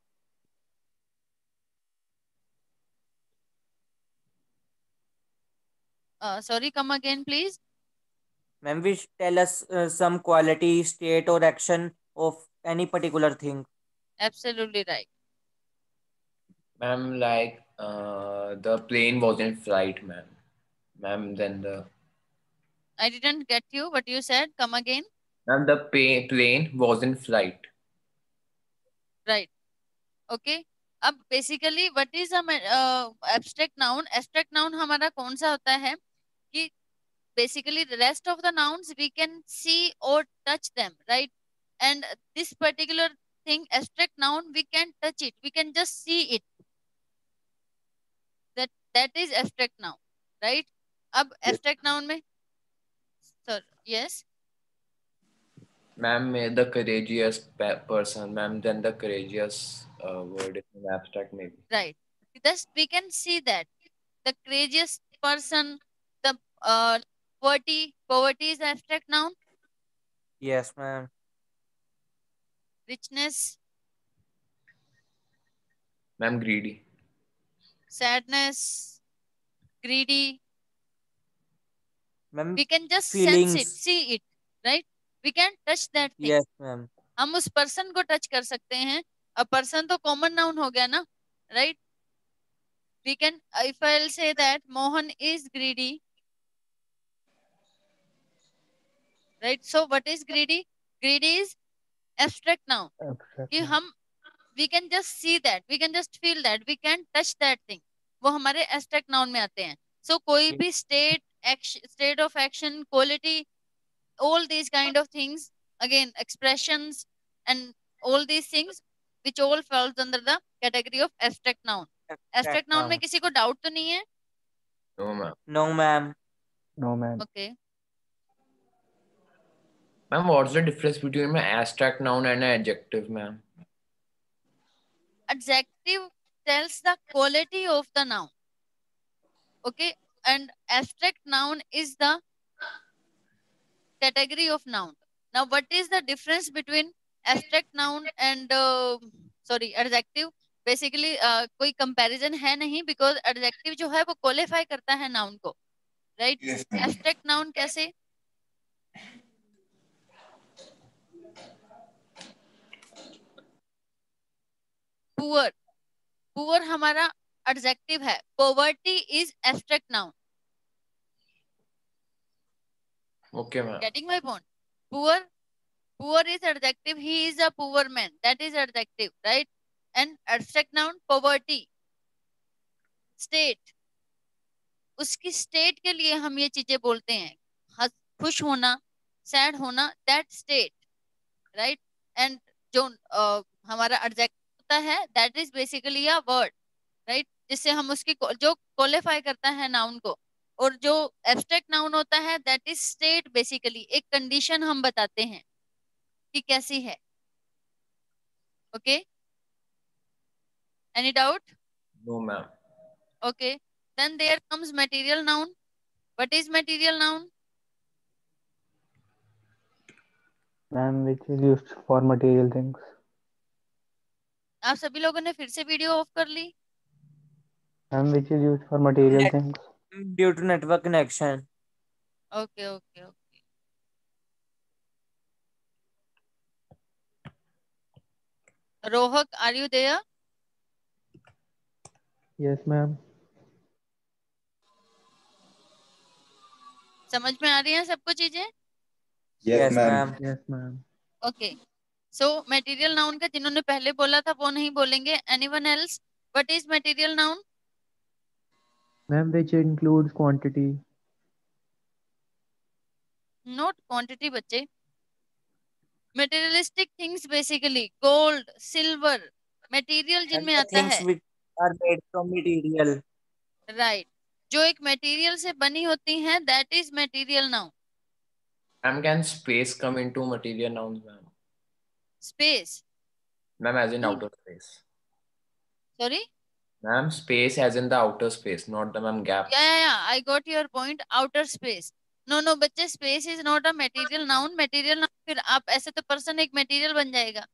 S1: Uh, sorry, come again, please.
S3: Ma'am, which tell us uh, some quality, state, or action of any particular thing.
S1: Absolutely right.
S6: Ma'am, like uh, the plane was in flight, ma'am. Ma'am, then the
S1: I didn't get you. What you said? Come again.
S6: ma'am the pa- plane was in flight.
S1: Right. Okay. अब basically what is a uh, abstract noun? Abstract noun हमारा कौन सा होता है कि basically the rest of the nouns we can see or touch them, right? And this particular thing, abstract noun, we can touch it, we can just see it. That that is abstract noun, right? अब abstract noun में, sir, yes.
S6: Ma'am, may the courageous pe- person, ma'am, then the courageous uh, word is in abstract maybe.
S1: Right. Thus we can see that the courageous person, the uh, poverty, poverty is abstract noun.
S3: Yes, ma'am.
S1: Richness,
S6: Ma'am, greedy.
S1: sadness, greedy.
S3: Ma'am,
S1: We can just sense it,
S3: feelings.
S1: see it, right? We can touch that thing.
S3: Yes, ma'am.
S1: हम उस person को touch कर सकते हैं. अब person तो common noun हो गया ना, right? We can, if I'll say that Mohan is greedy, right? So what is greedy? Greedy is abstract noun.
S5: Abstract
S1: कि
S5: noun.
S1: हम we can just see that, we can just feel that, we can touch that thing. वो हमारे abstract noun में आते हैं. So कोई भी state, action, state of action, quality, all these kind of things, again expressions and all these things which all falls under the category of abstract noun. Abstract noun में किसी को doubt तो नहीं है?
S6: No, ma'am.
S3: No, ma'am.
S5: No, ma'am.
S1: Okay.
S6: Ma'am, what's the difference between an abstract noun and an adjective, ma'am?
S1: Adjective tells the quality of the noun. Okay. And abstract noun is the category of noun. Now, what is the difference between abstract noun and uh, sorry adjective? Basically, uh, कोई comparison है नहीं, because adjective जो है वो qualify करता है noun को, right?
S4: Yes, ma'am.
S1: Abstract noun कैसे? Poor, poor हमारा adjective है. Poverty is abstract noun.
S6: Okay, ma'am.
S1: Getting my point? Poor, poor is adjective. He is a poor man. That is adjective, right? And abstract noun poverty. State, उसकी state के लिए हम ये चीजें बोलते हैं. खुश होना, sad होना, that state, right? And जो uh, हमारा adjective होता है, that is basically a word, right? जिससे हम उसकी जो qualify करता है noun को. और जो abstract noun होता है, that is state basically, एक condition हम बताते हैं कि कैसी है. Okay? Any doubt?
S6: No, ma'am.
S1: Okay. Then there comes material noun. What is material noun?
S5: Ma'am, which is used for material things.
S1: आप सभी लोगों ने फिर से वीडियो ऑफ कर ली?
S5: Ma'am, which is used for material
S3: Net-
S5: things.
S3: Due to network connection.
S1: Okay, okay, okay. Rohak, are you there?
S5: Yes, ma'am.
S1: समझ में आ रही हैं सबको चीजें?
S4: Yes,
S3: Yes,
S4: ma'am.
S3: ma'am.
S5: Yes, ma'am.
S1: Okay, so material noun का जिन्होंने पहले बोला था वो नहीं बोलेंगे. Anyone else? What is material noun?
S5: Ma'am, which includes quantity.
S1: Not quantity बच्चे. Materialistic things basically gold, silver, material
S3: And
S1: जिनमें
S3: the
S1: आता
S3: things
S1: है.
S3: which are made from material.
S1: Right, जो एक मटेरियल से बनी होती हैं, that is material noun.
S6: Ma'am, can space come into material nouns, ma'am?
S1: Space?
S6: Ma'am, as in
S1: No.
S6: outer space.
S1: Sorry?
S6: Ma'am, space as in the outer space, not the ma'am gap.
S1: Yeah yeah yeah I got your point. Outer space. No no बच्चे, space is not a material noun. Material noun फिर आप ऐसे तो person एक material बन जाएगा.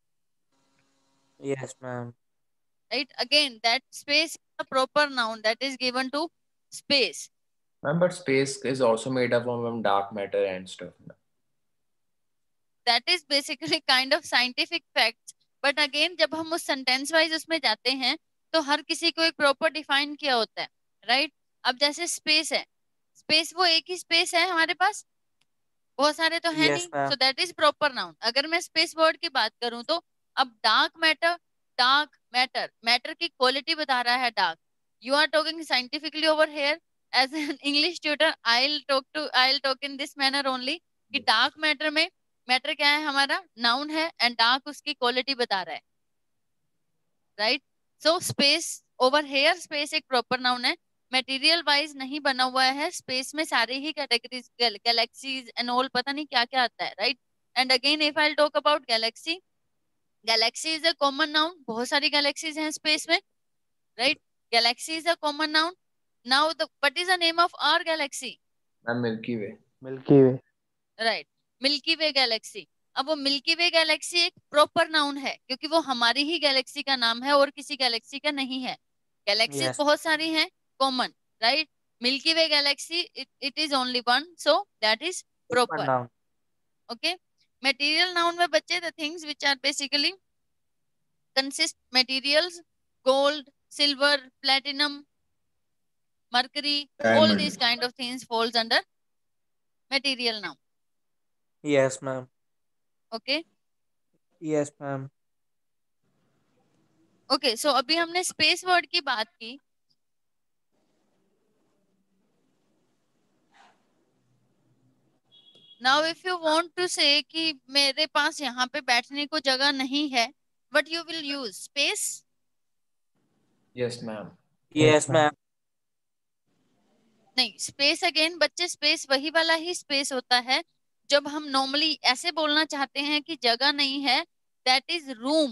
S3: Yes, ma'am.
S1: Right, again that space is a proper noun that is given to space.
S6: Ma'am, but space is also made up of ma'am dark matter and stuff. ma'am.
S1: That is basically kind of scientific facts, but again जब हम उस sentence wise उसमें जाते हैं तो हर किसी को एक proper define किया होता है. right? अब जैसे space है, space वो एक ही space है हमारे पास, बहुत सारे तो है
S3: Yes,
S1: नहीं.
S3: ma'am.
S1: so that is proper noun. अगर मैं space word की बात करूं तो अब dark matter, dark matter, matter की quality बता रहा है dark. You are talking scientifically over here. As an English tutor, I'll talk to I'll talk in this manner only कि dark matter में matter क्या है हमारा, noun है, and dark उसकी quality बता रहा है. right? so space over here, space एक proper noun है. मटेरियल वाइज नहीं बना हुआ है. स्पेस में सारे ही कैटेगरीज, गैलेक्सीज एंड ऑल, पता नहीं क्या क्या आता है. Right, and again if I talk about galaxy, galaxy is a common noun. बहुत सारी गैलेक्सीज हैं स्पेस में. Right, galaxy is a common noun. Now the what is the name of our galaxy?
S6: Ma'am, Milky Way.
S5: Milky Way.
S1: Right, Milky Way galaxy. अब वो milky Way galaxy एक proper noun है क्योंकि वो हमारी ही Galaxy का नाम है और किसी गैलेक्सी का नहीं है. Galaxies
S3: Yes.
S1: बहुत सारी हैं common. Right, Milky Way galaxy it is only one, so that is
S3: Proper
S1: proper.
S3: noun.
S1: Okay, material noun में बच्चे the things which are basically consist materials, gold, silver, platinum, mercury, all
S4: Diamond.
S1: these kind of things falls under material noun.
S3: Yes, ma'am.
S1: okay
S3: Yes, ma'am.
S1: Okay so अभी हमने space word की बात की. Now if you want to say कि मेरे पास यहाँ पे बैठने को जगह नहीं है, but you will use space.
S6: Yes, ma'am.
S3: Yes, ma'am.
S1: नहीं, स्पेस अगेन बच्चे, स्पेस वही वाला ही स्पेस होता है जब हम नॉर्मली ऐसे बोलना चाहते हैं कि जगह नहीं है, that is room.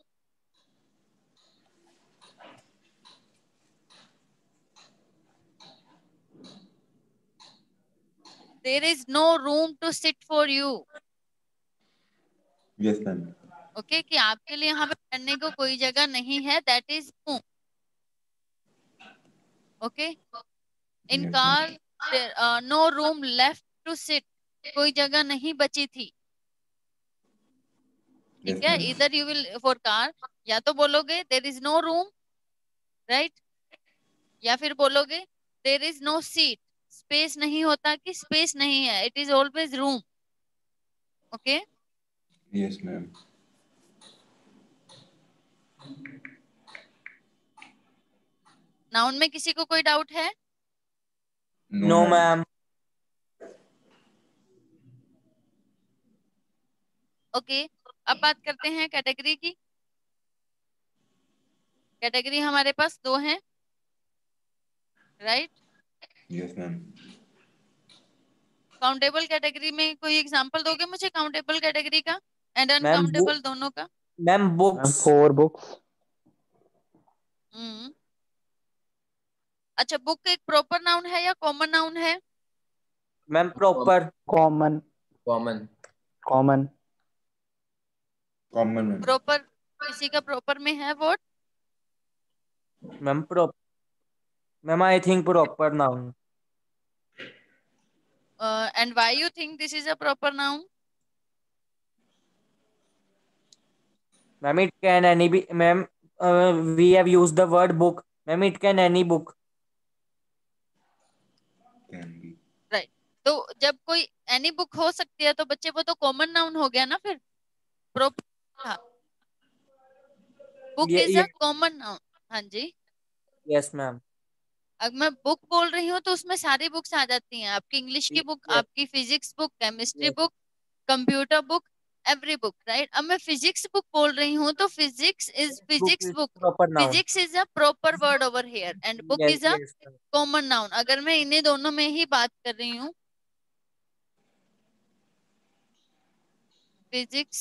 S1: There is no room to sit for you.
S4: Yes, ma'am.
S1: Okay, कि आपके लिए यहाँ पे बैठने को कोई जगह नहीं है, that is room. Okay, in
S4: Yes,
S1: car no room left to sit, कोई जगह नहीं बची थी.
S4: Yes,
S1: ठीक है,
S4: ma'am.
S1: इधर यू विल फॉर कार या तो बोलोगे there is no room, right, या फिर बोलोगे there is no seat. Space नहीं होता कि स्पेस नहीं है, it is always room. Okay,
S4: Yes, ma'am.
S1: Noun में किसी को कोई डाउट है?
S3: No, ma'am.
S1: ओके, अब बात करते हैं कैटेगरी की. कैटेगरी हमारे पास दो हैं, right.
S4: Yes, ma'am.
S1: Countable category में कोई एग्जांपल दोगे मुझे काउंटेबल कैटेगरी का एंड
S3: Ma'am,
S1: अनकाउंटेबल दोनों का?
S3: Ma'am,
S5: Ma'am,
S3: books.
S5: four books.
S1: हम्म अच्छा, बुक एक प्रॉपर नाउन है या कॉमन नाउन है?
S3: Ma'am proper.
S5: Common
S6: common.
S5: Common
S4: common ma'am.
S1: Proper किसी का प्रॉपर में है word?
S3: Ma'am pro ma'am I think proper noun.
S1: And why you think this is a proper noun?
S3: Ma'am it can any be ma'am, we have used the word book, ma'am it can any book.
S4: Can be.
S1: Right, तो जब कोई any book हो सकती है तो बच्चे वो तो कॉमन नाउन हो गया ना फिर। प्रॉपर था, बुक
S3: ये
S1: इज
S3: ये
S1: अ कॉमन नाउन। हाँ जी,
S3: यस मैम।
S1: अगर मैं बुक बोल रही हूँ तो उसमें सारी बुक्स आ जाती हैं, आपकी इंग्लिश की बुक,
S3: यस
S1: आपकी physics book, chemistry
S3: yes
S1: book, computer book, every book, right. अब मैं फिजिक्स बुक बोल रही हूँ तो physics is
S3: book
S1: physics
S3: is
S1: book.
S3: Proper noun.
S1: Physics is a proper word over here and book
S3: yes
S1: is a
S3: yes ma'am.
S1: Common noun. अगर मैं इन्हीं दोनों में ही बात कर रही हूँ, फिजिक्स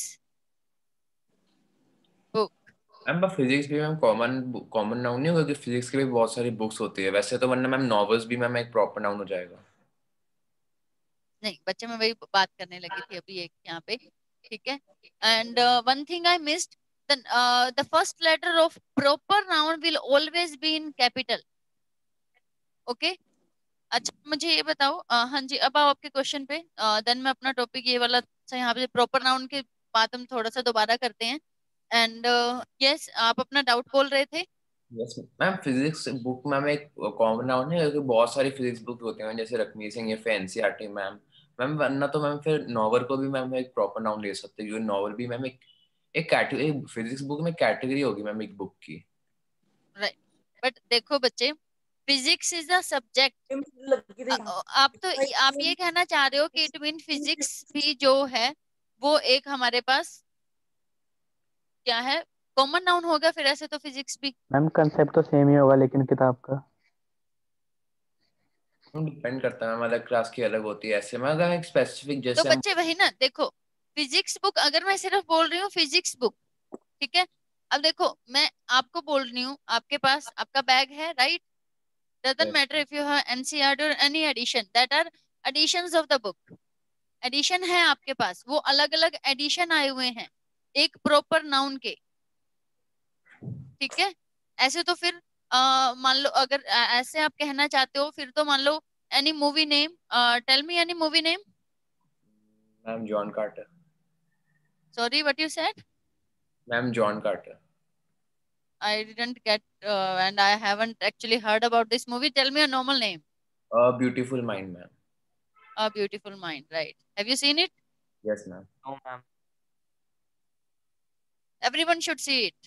S1: बुक।
S6: मैम पर फिजिक्स भी मैम कॉमन कॉमन नाउन नहीं होगा, क्योंकि फिजिक्स की भी बहुत सारी बुक्स होती है वैसे तो, वरना मैम नॉवेल्स भी मैम एक प्रॉपर नाउन हो जाएगा।
S1: नहीं बच्चे, मैं वही बात करने लगी थी अभी एक यहाँ पे, ठीक है। And one thing I missed, the first letter of proper noun will always be in capital. Okay, अच्छा मुझे ये बताओ, अ, हाँ जी, अब आओ आपके क्वेश्चन पे। देन मैं अपना टॉपिक ये वाला से यहाँ पे प्रॉपर नाउन के बात हम थोड़ा सा दोबारा करते हैं। एंड यस, आप अपना डाउट बोल रहे थे।
S6: Yes ma'am, physics book ma'am एक कॉमन नाउन है क्योंकि बहुत सारी फिजिक्स बुक होती हैं जैसे रश्मि सिंह या फिर एनसीईआरटी मैम। मैम वरना तो मैम फिर नॉवल को भी मैम एक प्रॉपर नाउन ले सकते हैं, क्योंकि नॉवल भी मैम एक एक कैटेगरी, फिजिक्स बुक में कैटेगरी होगी मैम एक बुक की।
S1: राइट, बट देखो बच्चे, फिजिक्स इज अ सब्जेक्ट। आप तो आप ये कहना चाह रहे हो कि इट मीन फिजिक्स भी जो है वो एक हमारे पास क्या है, कॉमन नाउन होगा फिर ऐसे तो फिजिक्स भी।
S5: मैम कंसेप्ट तो सेम ही होगा लेकिन किताब का।
S6: डिपेंड करता है मैम, अलग क्लास की अलग होती है ऐसे में, अगर एक स्पेसिफिक
S1: तो
S6: जैसे हम।
S1: बच्चे वही ना, देखो फिजिक्स बुक अगर मैं सिर्फ बोल रही हूँ फिजिक्स बुक, ठीक है। अब देखो मैं आपको बोल रही हूँ, आपके पास आपका बैग है, right. Doesn't
S6: Yes.
S1: Matter if you have NCERT और any edition, that are editions of the book. Edition है आपके पास, वो अलग अलग एडिशन आए हुए हैं एक प्रॉपर नाउन के, ठीक है। ऐसे तो फिर अ, मान लो अगर अ, ऐसे आप कहना चाहते हो फिर तो मान लो any movie name, tell me any movie name.
S6: Ma'am John Carter.
S1: Sorry, what you said?
S6: Ma'am John Carter.
S1: I didn't get uh, and I haven't actually heard about this movie. Tell me a normal name.
S6: Beautiful Mind ma'am.
S1: A Beautiful Mind, right? Have you seen it?
S6: Yes ma'am.
S3: No ma'am.
S1: Everyone should see it.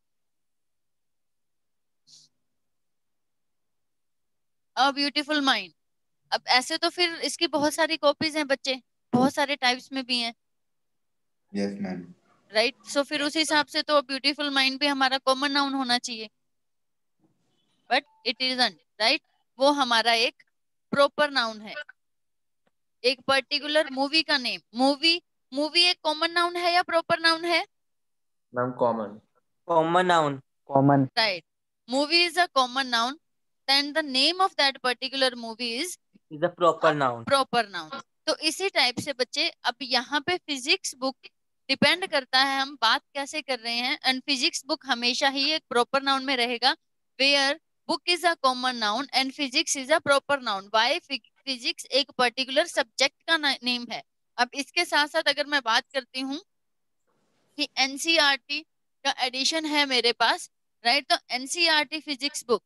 S1: A Beautiful Mind. अब ऐसे तो फिर इसकी बहुत सारी copies हैं बच्चे, बहुत सारे टाइप्स में भी हैं,
S4: यस मैम।
S1: राइट। सो फिर उस हिसाब से तो ब्यूटीफुल माइंड भी हमारा कॉमन नाउन होना चाहिए, बट इट इजंट, राइट। वो हमारा एक प्रॉपर नाउन है, एक पर्टिकुलर मूवी का नेम। मूवी मूवी एक कॉमन नाउन है या प्रॉपर नाउन है?
S6: Ma'am common.
S3: Common noun.
S5: Common
S1: Right. Movie is a common noun. Then the name of that particular movie is
S3: is a proper
S1: a
S3: noun.
S1: proper noun. तो इसी type से बच्चे, अब यहाँ पे फिजिक्स बुक डिपेंड करता है हम बात कैसे कर रहे हैं, एंड फिजिक्स बुक हमेशा ही एक प्रॉपर नाउन में रहेगा, where book is a common noun and physics is a proper noun. Why? Physics एक पर्टिकुलर सब्जेक्ट का नेम है। अब इसके साथ साथ अगर मैं बात करती हूँ कि एनसीईआरटी का एडिशन है मेरे पास, राइट, तो एनसीईआरटी फिजिक्स बुक,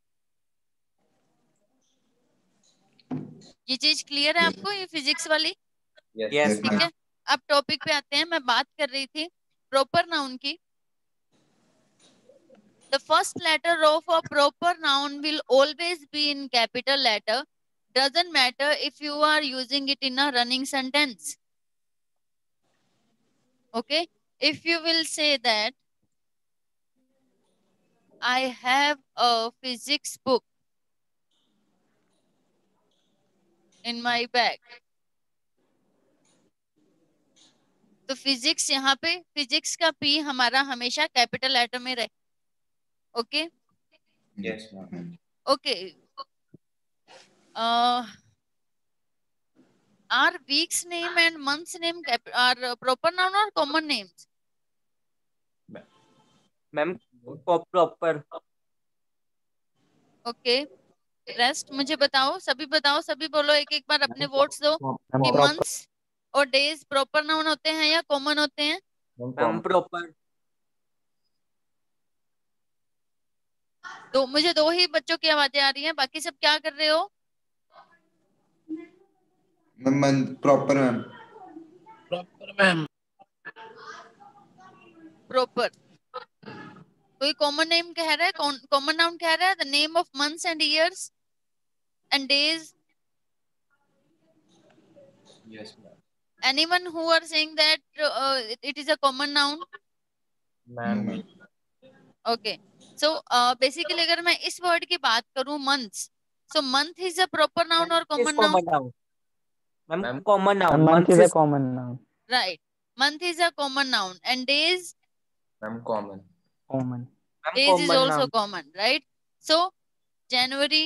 S1: ये चीज क्लियर है आपको, ये फिजिक्स वाली?
S6: यस
S3: यस
S4: यस
S1: ठीक
S3: मैम।
S4: मैम।
S1: है। अब टॉपिक पे आते हैं, मैं बात कर रही थी प्रॉपर नाउन की। The first letter of a proper noun will always be in capital letter, doesn't matter if you are using it in a running sentence. Okay, if you will say that I have a physics book in my bag, तो physics यहाँ पे physics का P हमारा हमेशा capital letter में रहे। Okay
S6: yes
S4: ma'am.
S1: Okay, uh, are weeks name and months name cap- are proper noun or common names?
S3: Ma'am proper.
S1: Okay, rest मुझे बताओ, सभी बताओ, सभी बोलो एक एक बार अपने वोट्स दो कि
S5: proper.
S1: मंथ्स और डेज प्रॉपर नाउन होते हैं या कॉमन होते हैं?
S3: Ma'am proper.
S1: तो मुझे दो ही बच्चों की आवाजें आ रही हैं, बाकी सब क्या कर रहे हो?
S4: Ma'am proper ma'am.
S6: Proper ma'am.
S1: Proper. कोई कॉमन नेम कह रहा है, कॉमन नाउन कह रहा है? The name of months and years and days.
S6: Yes ma'am.
S1: Anyone who are saying that uh, it, it is a common noun?
S6: Ma'am
S1: Okay, so uh, basically अगर मैं इस word की बात करूं months, so month is a proper noun or
S3: is
S1: common noun?
S3: Common noun. Ma'am
S6: ma'am
S3: common noun.
S5: Month
S3: month
S5: is a
S3: is
S5: common noun.
S1: Right, month is a common noun and days,
S6: ma'am common.
S5: Common.
S3: Ma'am
S1: days is
S3: common
S1: also
S3: noun.
S1: common, right? So January,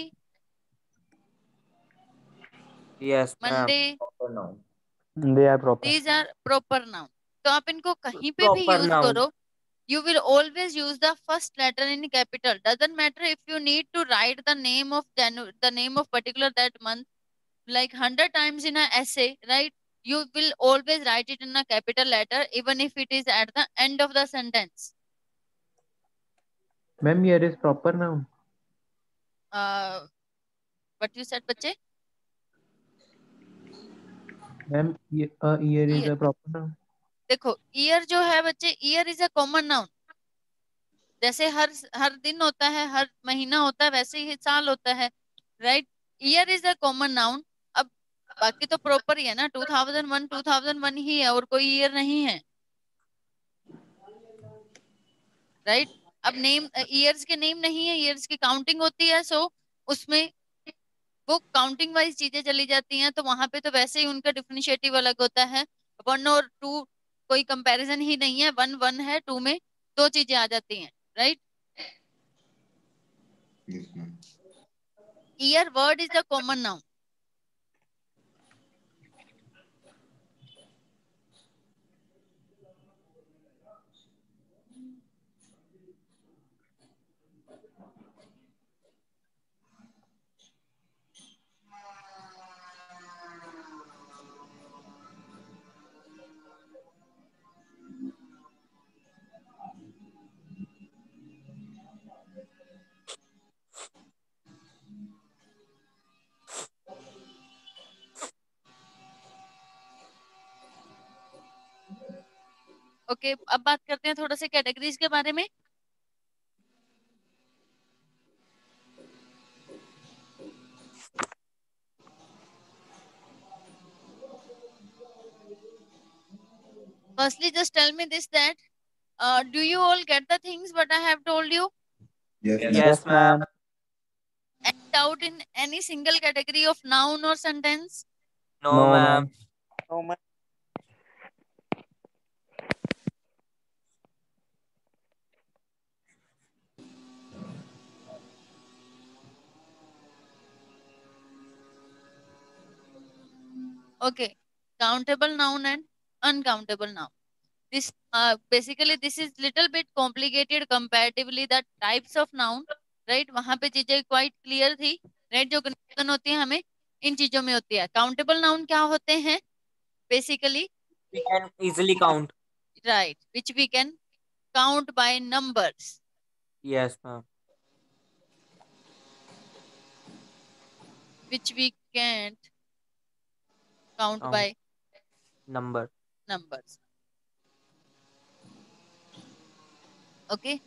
S3: yes ma'am.
S1: Monday,
S6: proper noun.
S5: They are proper.
S1: these are proper noun. तो आप इनको कहीं पे भी
S3: proper
S1: use
S3: noun.
S1: करो, you will always use the first letter in capital. Doesn't matter if you need to write the name of Janu- the name of particular that month like one hundred times in a essay, right? You will always write it in a capital letter even if it is at the end of the sentence.
S8: Ma'am, here is proper noun.
S1: uh, what you said बच्चे?
S8: Ma'am, ye- uh, here is
S1: Year.
S8: a proper noun.
S1: देखो year जो है बच्चे, year is a common noun. जैसे हर हर दिन होता है, हर महीना होता है, वैसे ही साल होता है, right? Year is a common noun. अब बाकी तो प्रॉपर ही है ना, two thousand one two thousand one ही है और कोई ईयर नहीं है, राइट? अब नेम ईयर्स के नेम नहीं है, ईयर्स की काउंटिंग होती है, सो उसमें वो काउंटिंग वाइज चीजें चली जाती हैं, तो वहां पे तो वैसे ही उनका डिफरेंशिएटिव अलग होता है. वन और टू कोई कंपैरिजन ही नहीं है, वन वन है, टू में दो चीजें आ जाती हैं, right?
S4: Yes ma'am.
S1: Year word is the common noun. Okay okay, अब बात करते हैं थोड़ा सा कैटेगरीज के बारे में. Firstly, just tell me this that uh, do you all get the things what I have told you?
S4: Yes
S6: Yes.
S4: Ma'am.
S3: Yes ma'am.
S1: Any doubt in any single category of noun or sentence?
S3: No
S5: No,
S3: ma'am.
S5: ma'am.
S2: No ma'am.
S1: Okay, countable noun and uncountable noun. This uh, basically this is little bit complicated comparatively the types of noun, right? वहां पे चीजें quite clear थी, right? जो confusion होती है हमें इन चीजों में होती है. Countable noun क्या होते हैं? Basically,
S3: we can easily count.
S1: right, which we can count by numbers.
S3: Yes ma'am.
S1: Which we can't count
S3: Count.
S1: by
S3: number.
S1: numbers. Okay,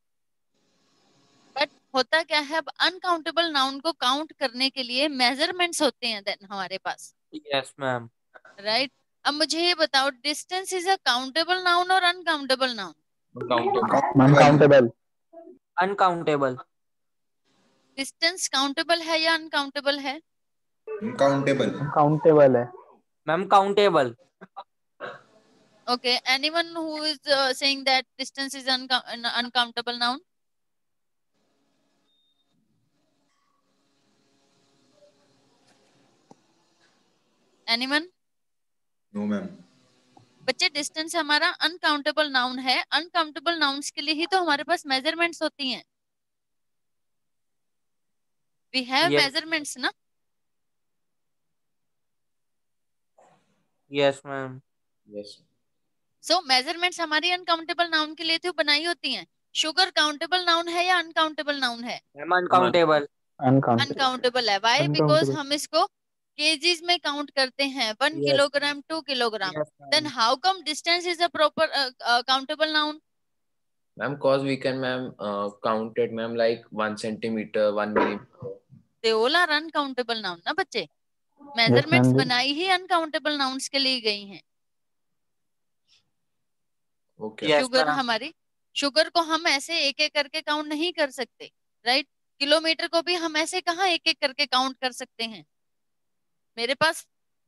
S1: but होता क्या है, अब अनकाउंटेबल नाउन को काउंट करने के लिए मेजरमेंट्स होते हैं then हमारे पास,
S3: यस मैम.
S1: राइट? अब मुझे ये बताओ, distance is a countable noun और uncountable noun?
S6: Countable.
S5: Uncountable.
S3: Uncountable.
S1: Distance countable है या अनकाउंटेबल है?
S4: काउंटेबल.
S5: Countable है.
S3: Ma'am countable.
S1: Okay, anyone who is saying that distance is uncountable noun? Anyone?
S4: No ma'am.
S1: बच्चे डिस्टेंस हमारा uncountable noun है, uncountable nouns के लिए ही तो हमारे पास मेजरमेंट्स होती हैं, वी हैव
S3: यस
S1: मेजरमेंट्स ना।
S3: Yes ma'am.
S6: Yes
S1: so measurements हमारी अनकाउंटेबल नाउन के लिए तो बनाई होती हैं। शुगर काउंटेबल नाउन है या अनकाउंटेबल नाउन है?
S3: Ma'am uncountable.
S5: Uncountable.
S1: अनकाउंटेबल है। वाई? Because
S5: Uncountable.
S1: हम इसको केजीज में काउंट करते हैं, one
S3: yes
S1: kilogram two kilogram.
S3: Yes
S1: then
S3: ma'am.
S1: How come distance is a proper countable noun?
S6: Ma'am cause we can ma'am count it ma'am like one centimeter one millimeter.
S1: They all are uncountable noun ना बच्चे।
S5: Yes,
S1: measurements
S5: ma'am.
S1: बनाई ही uncountable nouns के लिए गई हैं।
S6: Okay.
S3: Yes
S1: sugar
S3: ma'am.
S1: हमारी, sugar को हम ऐसे एक एक करके काउंट नहीं कर सकते, राइट? किलोमीटर को भी हम ऐसे कहाँ एक एक करके काउंट कर सकते हैं? मेरे पास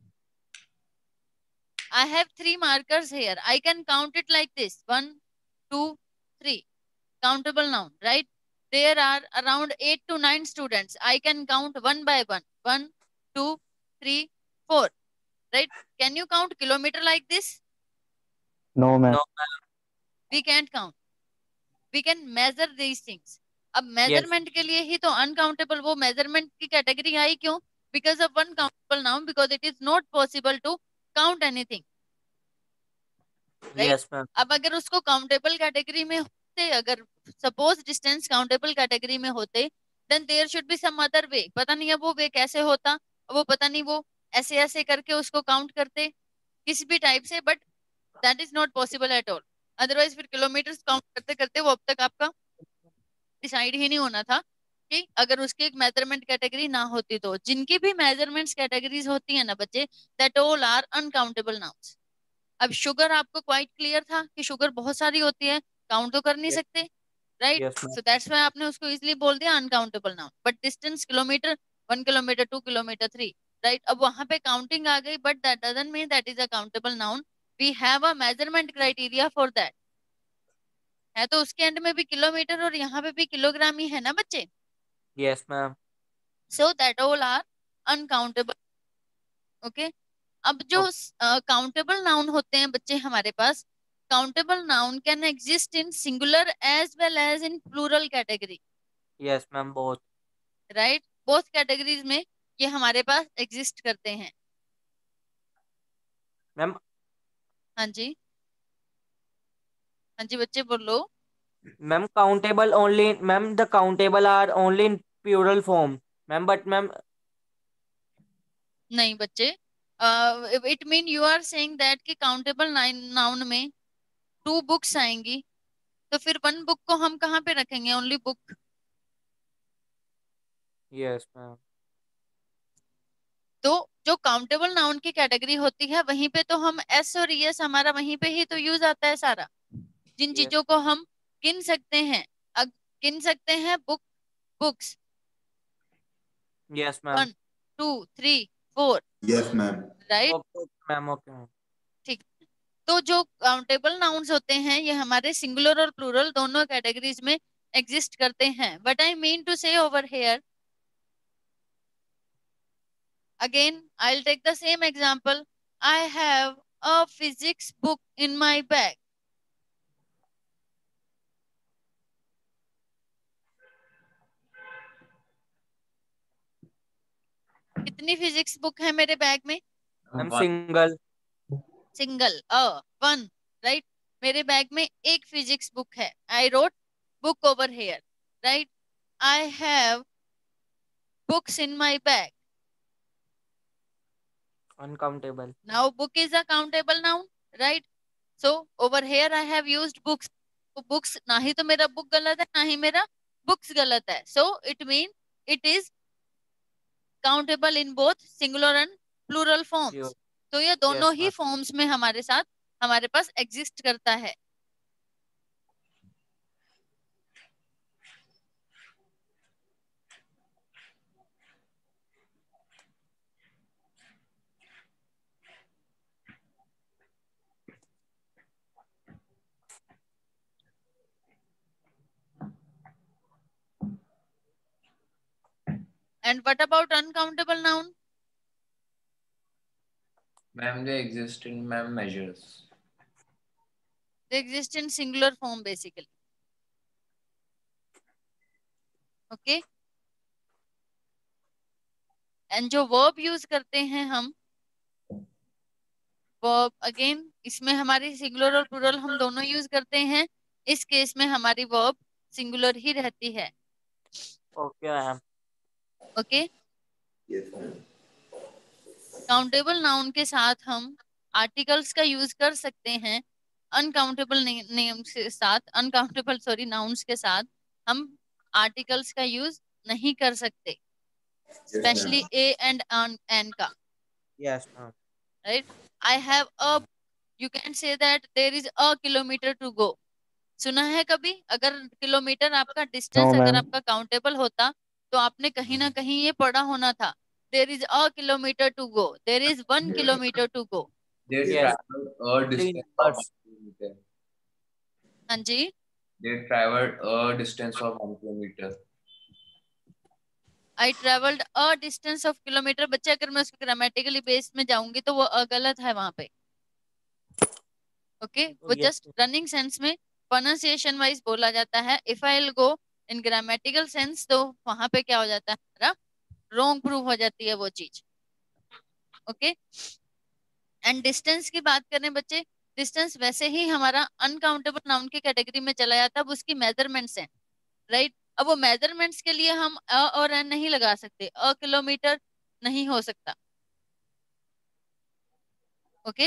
S1: I have three markers here. I can count it like this. One, two, three. Countable noun, right? There are around eight to nine students. I can count one by one. One, two, three, four. Right? Can you count kilometer like this?
S5: No, ma'am.
S3: No
S1: We can't count. We can measure these things. अब
S3: yes
S1: measurement के लिए ही तो uncountable वो measurement की category आई क्यों? Because of one countable noun, because it is not possible to count anything, right?
S3: Yes ma'am.
S1: अब अगर उसको काउंटेबल कैटेगरी में होते, अगर सपोज डिस्टेंस काउंटेबल कैटेगरी में होते, then there should be some other way. पता नहीं है वो वे कैसे होता, वो पता नहीं वो ऐसे ऐसे करके उसको काउंट करते किसी भी टाइप से, but that is not possible at all. Otherwise फिर किलोमीटर्स काउंट करते करते वो अब तक आपका डिसाइड ही नहीं होना था कि अगर उसकी एक मेजरमेंट कैटेगरी ना होती तो। जिनकी भी मेजरमेंट्स कैटेगरीज होती है ना बच्चे, that all are uncountable nouns. अब शुगर आपको क्वाइट क्लियर था कि शुगर बहुत सारी होती है, काउंट तो कर नहीं सकते, right?
S3: Yes ma'am.
S1: So that's why आपने उसको इजीली बोल दिया uncountable noun. But distance kilometer, one kilometer, two kilometer, three, right? अब वहां पे काउंटिंग आ गई, but that doesn't mean that is a countable noun. We have a measurement criteria for that. है तो उसके एंड में भी किलोमीटर और यहाँ पे भी किलोग्राम ही है ना बच्चे।
S3: Yes ma'am.
S1: So that all are uncountable. Okay, अब जो काउंटेबल नाउन होते हैं बच्चे हमारे पास, countable noun can exist in singular as well as in plural category,
S3: yes ma'am बहुत।
S1: राइट? बोथ कैटेगरीज में ये हमारे पास एग्जिस्ट करते हैं।
S3: मैम
S1: हाँ जी, हाँ जी बच्चे बोलो।
S3: Ma'am countable only ma'am the countable are only in plural form ma'am but ma'am
S1: नहीं बच्चे, it mean you are saying that कि काउंटेबल नाउन में टू बुक्स आएंगी, तो फिर वन बुक को हम कहाँ पे रखेंगे? Only book.
S3: Yes ma'am.
S1: तो जो काउंटेबल नाउन की कैटेगरी होती है वहीं पे तो हम एस और यस हमारा वहीं पे ही तो यूज आता है सारा। जिन
S3: यस
S1: चीजों को हम गिन सकते हैं, अग, गिन सकते हैं, book, books,
S3: yes ma'am.
S1: One, two, three, four,
S4: yes ma'am.
S1: Right?
S3: Okay ma'am okay ma'am.
S1: ठीक। तो जो काउंटेबल नाउन्स होते हैं ये हमारे सिंगुलर और प्लूरल दोनों कैटेगरीज में एग्जिस्ट करते हैं। But I mean to say over here, again I'll take the same example. I have a physics book in my bag. कितनी फिजिक्स बुक है मेरे बैग में?
S3: Ma'am
S6: One.
S3: Single.
S1: Single, a one, right? मेरे bag में एक physics book है। I wrote book over here, right? I have books in my bag.
S3: Uncountable.
S1: Now book is a countable noun, right? So over here I have used books. तो books, ना ही तो मेरा book गलत है ना ही मेरा बुक्स गलत है। So it mean it is countable in both singular and plural forms. तो ये
S3: यस
S1: दोनों ही
S3: मैम।
S1: फॉर्म्स में हमारे साथ हमारे पास एग्जिस्ट करता है। And what about uncountable noun?
S6: Ma'am they exist in ma'am measures.
S1: They exist in singular form basically. Okay. And जो वर्ब यूज करते हैं हम, वर्ब अगेन इसमें हमारी सिंगुलर और प्लूरल हम दोनों यूज करते हैं। इस केस में हमारी वर्ब सिंगुलर ही रहती है।
S3: Okay ma'am.
S1: Okay. Countable noun के साथ हम आर्टिकल्स का यूज कर सकते हैं। अनकाउंटेबल नेम्स के साथ, अनकाउंटेबल सॉरी नाउन्स के साथ हम आर्टिकल्स का यूज नहीं कर सकते, स्पेशली ए एंड एन का।
S3: Yes ma'am.
S1: Right. I have a, you can say that there is a kilometer to go. सुना है कभी? अगर किलोमीटर आपका डिस्टेंस
S5: No,
S1: अगर
S5: ma'am.
S1: आपका काउंटेबल होता तो आपने कहीं ना कहीं ये पढ़ा होना था, there is a kilometer to go, there is one kilometer to go.
S6: They
S3: yes.
S6: traveled a
S3: Three
S6: distance of
S3: numbers.
S6: one kilometer.
S1: हाँ जी।
S6: They traveled a distance of one kilometer.
S1: I travelled a distance of kilometer. बच्चे अगर मैं उसके grammatically base में जाऊंगी तो वो अ गलत है वहां पे। ओके। वो
S3: यस।
S1: जस्ट रनिंग सेंस में प्रोनाउंसिएशन वाइज बोला जाता है। If I will go in grammatical sense तो वहां पे क्या हो जाता है, हमारा रॉन्ग प्रूव हो जाती है वो चीज। ओके। एंड डिस्टेंस की बात करें बच्चे, डिस्टेंस वैसे ही हमारा अनकाउंटेबल नाउन की कैटेगरी में चला जाता है। अब उसकी मेजरमेंट्स हैं, राइट। अब वो मेजरमेंट्स के लिए हम अ और एन नहीं लगा सकते, अ किलोमीटर नहीं हो सकता। ओके।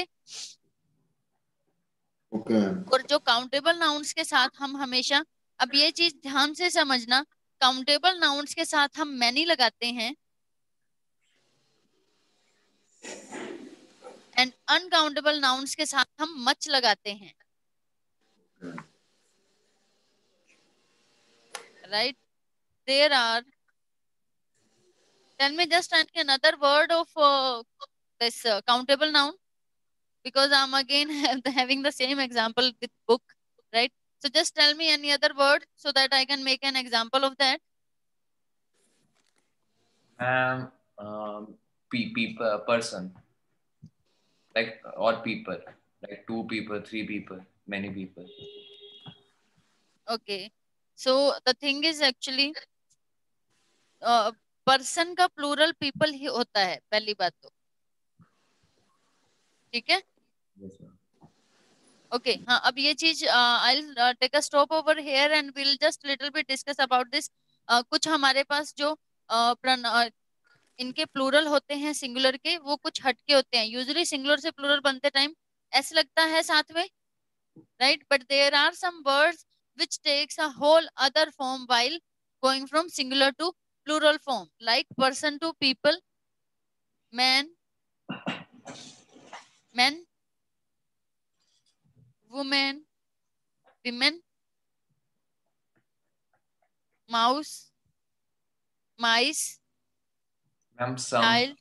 S4: ओके।
S1: और जो काउंटेबल नाउन्स के साथ हम हमेशा, अब ये चीज ध्यान से समझना, काउंटेबल नाउन्स के साथ हम मैनी लगाते हैं एंड अनकाउंटेबल नाउन्स के साथ हम मच लगाते हैं। Right. There are, tell me just another word of uh, this uh, countable noun, because I'm again having the same example with book, right? So just tell me any other word so that I can make an example of that.
S6: Um, um, pe people, person, like or people, like two people, three people, many people.
S1: Okay. So the thing is actually uh, person का plural people ही होता है, पहली बात तो। ठीक है।
S6: Yes, ma'am.
S1: Okay okay, हाँ। अब ये चीज I will take a stop over here and will just little bit discuss about this. कुछ हमारे पास जो uh, इनके प्लूरल होते हैं सिंगुलर के, वो कुछ हटके होते हैं। यूजुअली सिंगुलर से प्लूरल बनते टाइम ऐसे लगता है साथ में, right, but there are some words which takes a whole other form while going from singular to plural form, like person to people, man, men, women, women, mouse, mice,
S6: Ma'am, some.
S1: child,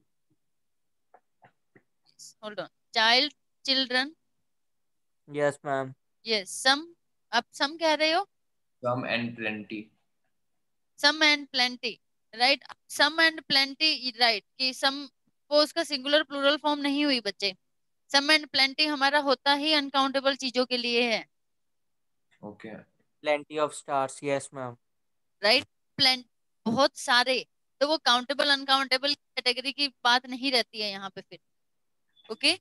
S1: hold on, child, children,
S3: yes ma'am.
S1: yes, some, अब some कह रहे हो,
S6: Some and plenty.
S1: some and plenty, right, some and plenty, right, कि some वो उसका singular plural form नहीं हुई बच्चे। some and plenty हमारा होता ही अनकाउंटेबल चीजों के लिए है,
S6: Okay.
S3: Plenty of stars. Yes ma'am.
S1: Right. Plenty, बहुत सारे, तो वो काउंटेबल अनकाउंटेबल कैटेगरी की बात नहीं रहती है यहाँ पे फिर। Okay.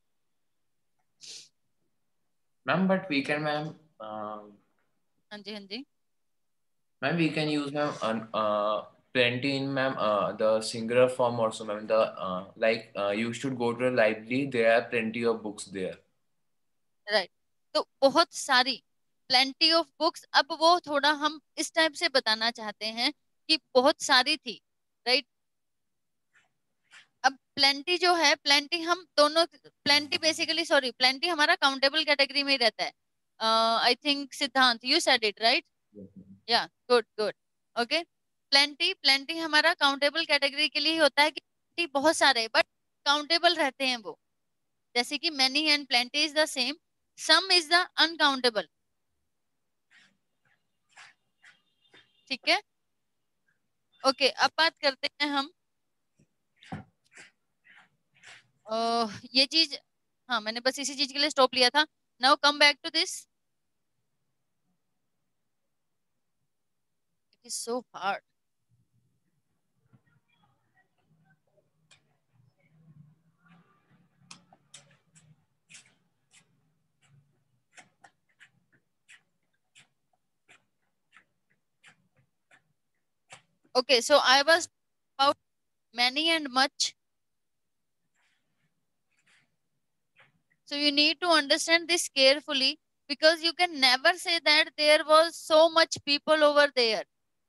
S6: Ma'am, but we can, ma'am, um,
S1: हाँ जी हाँ जी।
S6: ma'am, we can use, ma'am, un, uh, plenty in, ma'am, uh, the singular form also, ma'am. The uh, like uh, you should go to a library. There are plenty of books there.
S1: Right. तो बहुत सारी, plenty of books, अब वो थोड़ा हम इस type से बताना चाहते हैं कि बहुत सारी थी, राइट। अब प्लेंटी जो है, प्लेंटी हम दोनों, प्लेंटी बेसिकली, सॉरी, प्लेंटी हमारा काउंटेबल कैटेगरी में ही रहता है। I think Siddhant you said it right, या good good. Okay. Plenty, plenty हमारा काउंटेबल कैटेगरी के लिए ही होता है कि बहुत सारे बट काउंटेबल रहते हैं वो, जैसे कि many and plenty is the same, some is the uncountable. ठीक है। ओके। अब बात करते हैं हम uh, ये चीज, हाँ मैंने बस इसी चीज के लिए स्टॉप लिया था. Now come back to this. It is so hard. Okay, so I was about many and much. So you need to understand this carefully, because you can never say that there was so much people over there.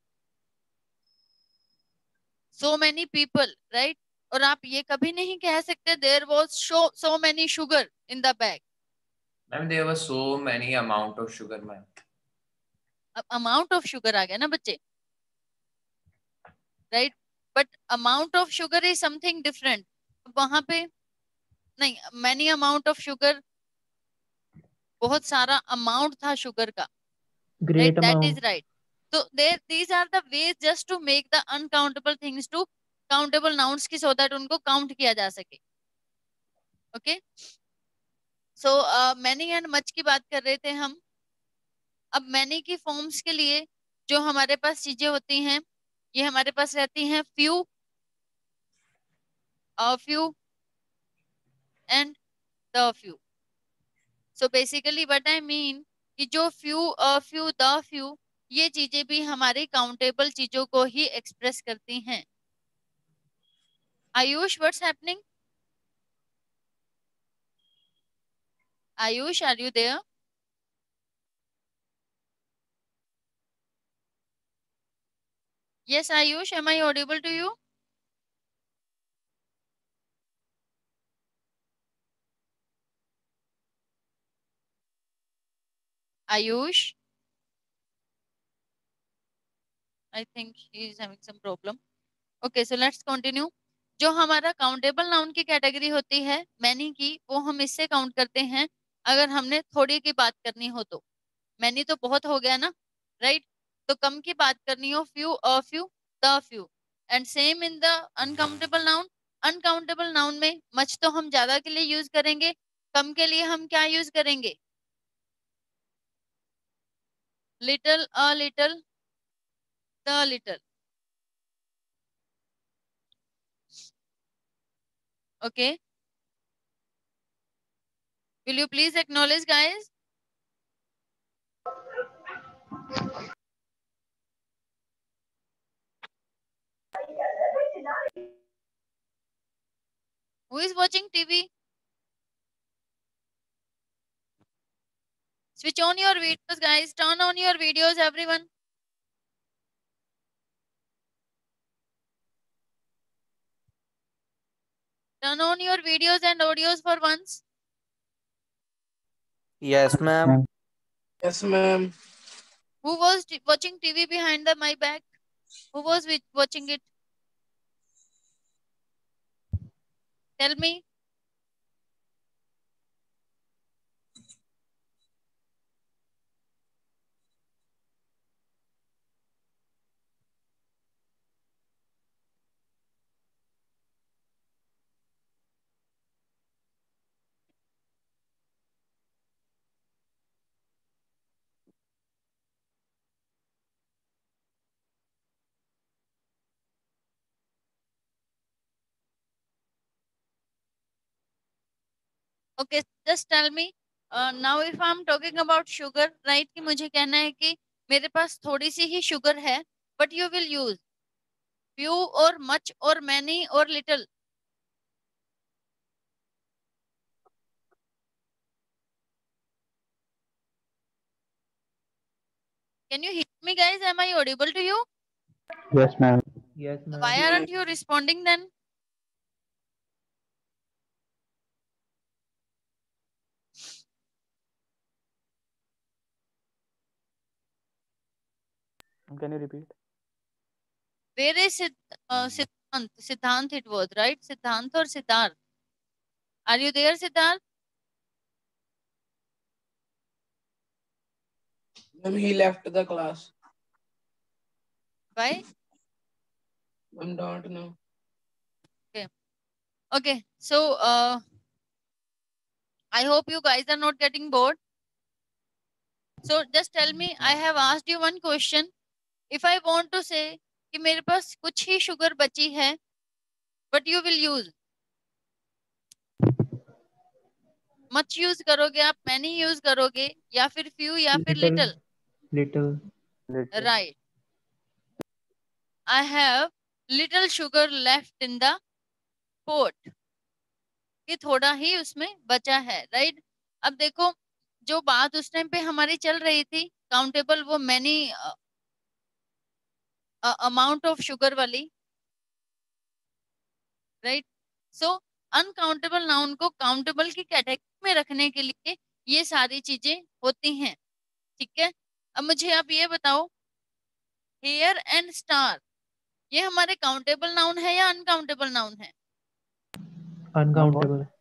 S1: So many people, right? और आप ये कभी नहीं कह सकते there was so so many sugar in the bag.
S6: Ma'am, there was so many amount of sugar, ma'am.
S1: अब amount of sugar आ गया ना बच्चे, right? But amount of sugar is something different. वहां पे नहीं, many amount of sugar, बहुत सारा amount था sugar का,
S8: Great
S1: right? That is
S8: amount.
S1: right. So there, these are the ways just to make the uncountable things to countable nouns की, so that उनको count किया जा सके. Okay? So uh, many and much की बात कर रहे थे हम. अब many की forms के लिए जो हमारे पास चीजें होती हैं, ये हमारे पास रहती हैं few, a few and the few. So basically what I mean कि जो few, a few, the few, ये चीजें भी हमारी काउंटेबल चीजों को ही एक्सप्रेस करती हैं. Ayush, what's happening? Ayush, are you there? Yes, Ayush, am I audible to you? Ayush? I think he is having some problem. Okay, so let's continue. जो हमारा काउंटेबल नाउन की कैटेगरी होती है मैनी की, वो हम इससे काउंट करते हैं अगर हमने थोड़ी की बात करनी हो तो. मैनी तो बहुत हो गया ना, राइट? तो कम की बात करनी हो, few, a few, the few. And same in the uncountable noun. Uncountable noun में मच तो हम ज्यादा के लिए यूज करेंगे, कम के लिए हम क्या यूज करेंगे? Little, a little, the little. Okay. Will you please acknowledge, guys? Who is watching T V? Switch on your videos, guys. Turn on your videos, everyone. Turn on your videos and audios for once.
S3: Yes, ma'am.
S7: Yes, ma'am.
S1: Who was t- watching T V behind the my back? Who was with watching it? Tell me. Okay, just tell me. Uh, now if I'm talking about sugar, right? कि मुझे कहना है कि मेरे पास थोड़ी सी ही sugar है, but you will use few or much or many or little. Can you hear me, guys? Am I audible to you?
S8: Yes, ma'am. Yes,
S1: Why
S8: ma'am.
S1: aren't you responding then?
S8: Can you repeat?
S1: Where is Sid, uh, Siddhant? Siddhant it was, right? Siddhant or Siddharth? Are you there, Siddharth?
S9: Ma'am, he left the class.
S1: Why?
S9: Ma'am, don't know.
S1: Okay. Okay, so uh, I hope you guys are not getting bored. So just tell me, I have asked you one question. If I want to say कि मेरे पास कुछ ही sugar बची है, but you will use, much use करोगे आप, many use करोगे, या फिर few या फिर little?
S5: Little.
S8: Little.
S1: Right. I have little sugar left in the pot. कि थोड़ा ही उसमें बचा है, राइट? अब देखो, जो बात उस टाइम पे हमारी चल रही थी काउंटेबल, वो मैनी अमाउंट ऑफ शुगर वाली, राइट? सो अनकाउंटेबल नाउन को काउंटेबल की कैटेगरी में रखने के लिए ये सारी चीजें होती हैं, ठीक है? अब मुझे आप ये बताओ, हेयर एंड स्टार, ये हमारे काउंटेबल नाउन है या अनकाउंटेबल नाउन है?
S8: Uncountable.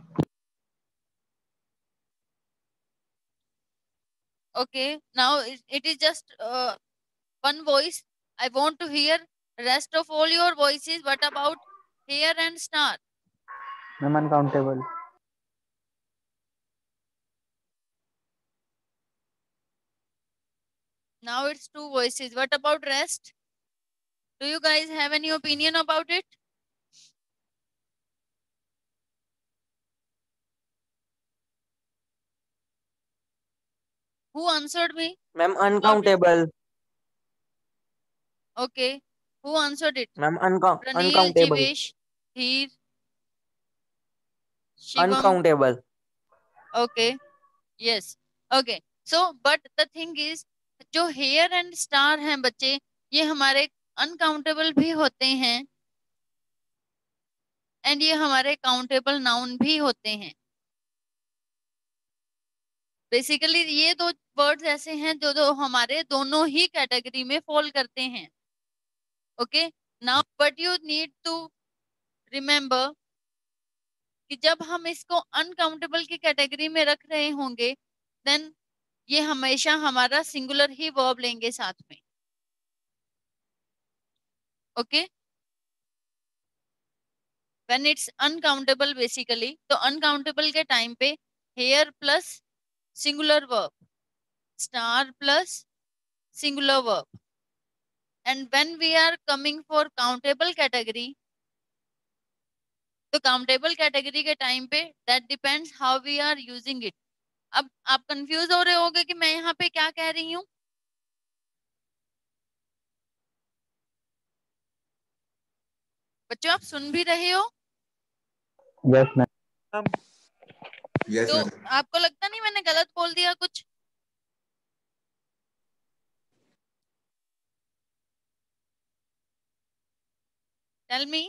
S1: Okay, now it, it is just uh, one voice. I want to hear rest of all your voices. What about hair and star?
S8: Ma'am, uncountable.
S1: Now it's two voices. What about rest? Do you guys have any opinion about it? Who answered me?
S3: Ma'am, uncountable.
S1: Okay. Who answered it?
S3: Ma'am, uncount
S1: Pranil,
S3: uncountable.
S1: Jivesh, Heer, Shivam.
S3: Uncountable.
S1: Okay. Yes. Okay. So, but the thing is, जो hair and star हैं बच्चे, ये हमारे uncountable भी होते हैं and ये हमारे काउंटेबल नाउन भी होते हैं। बेसिकली ये दो वर्ड्स ऐसे हैं जो जो हमारे दोनों ही कैटेगरी में फॉल करते हैं। Okay, now but you need to remember कि जब हम इसको अनकाउंटेबल की कैटेगरी में रख रहे होंगे, देन ये हमेशा हमारा सिंगुलर ही वर्ब लेंगे साथ में। Okay, when it's uncountable basically, तो अनकाउंटेबल के टाइम पे hair plus singular verb, star plus singular verb, and when we are coming for countable category, तो काउंटेबल कैटेगरी के टाइम पे that depends how we are using it. अब आप confuse हो रहे होगे कि मैं यहाँ पे क्या कह रही हूँ। बच्चों आप सुन भी रहे हो?
S8: Yes, ma'am.
S4: Yes,
S1: तो
S4: ma'am.
S1: आपको लगता नहीं मैंने गलत बोल दिया कुछ? टेल मी,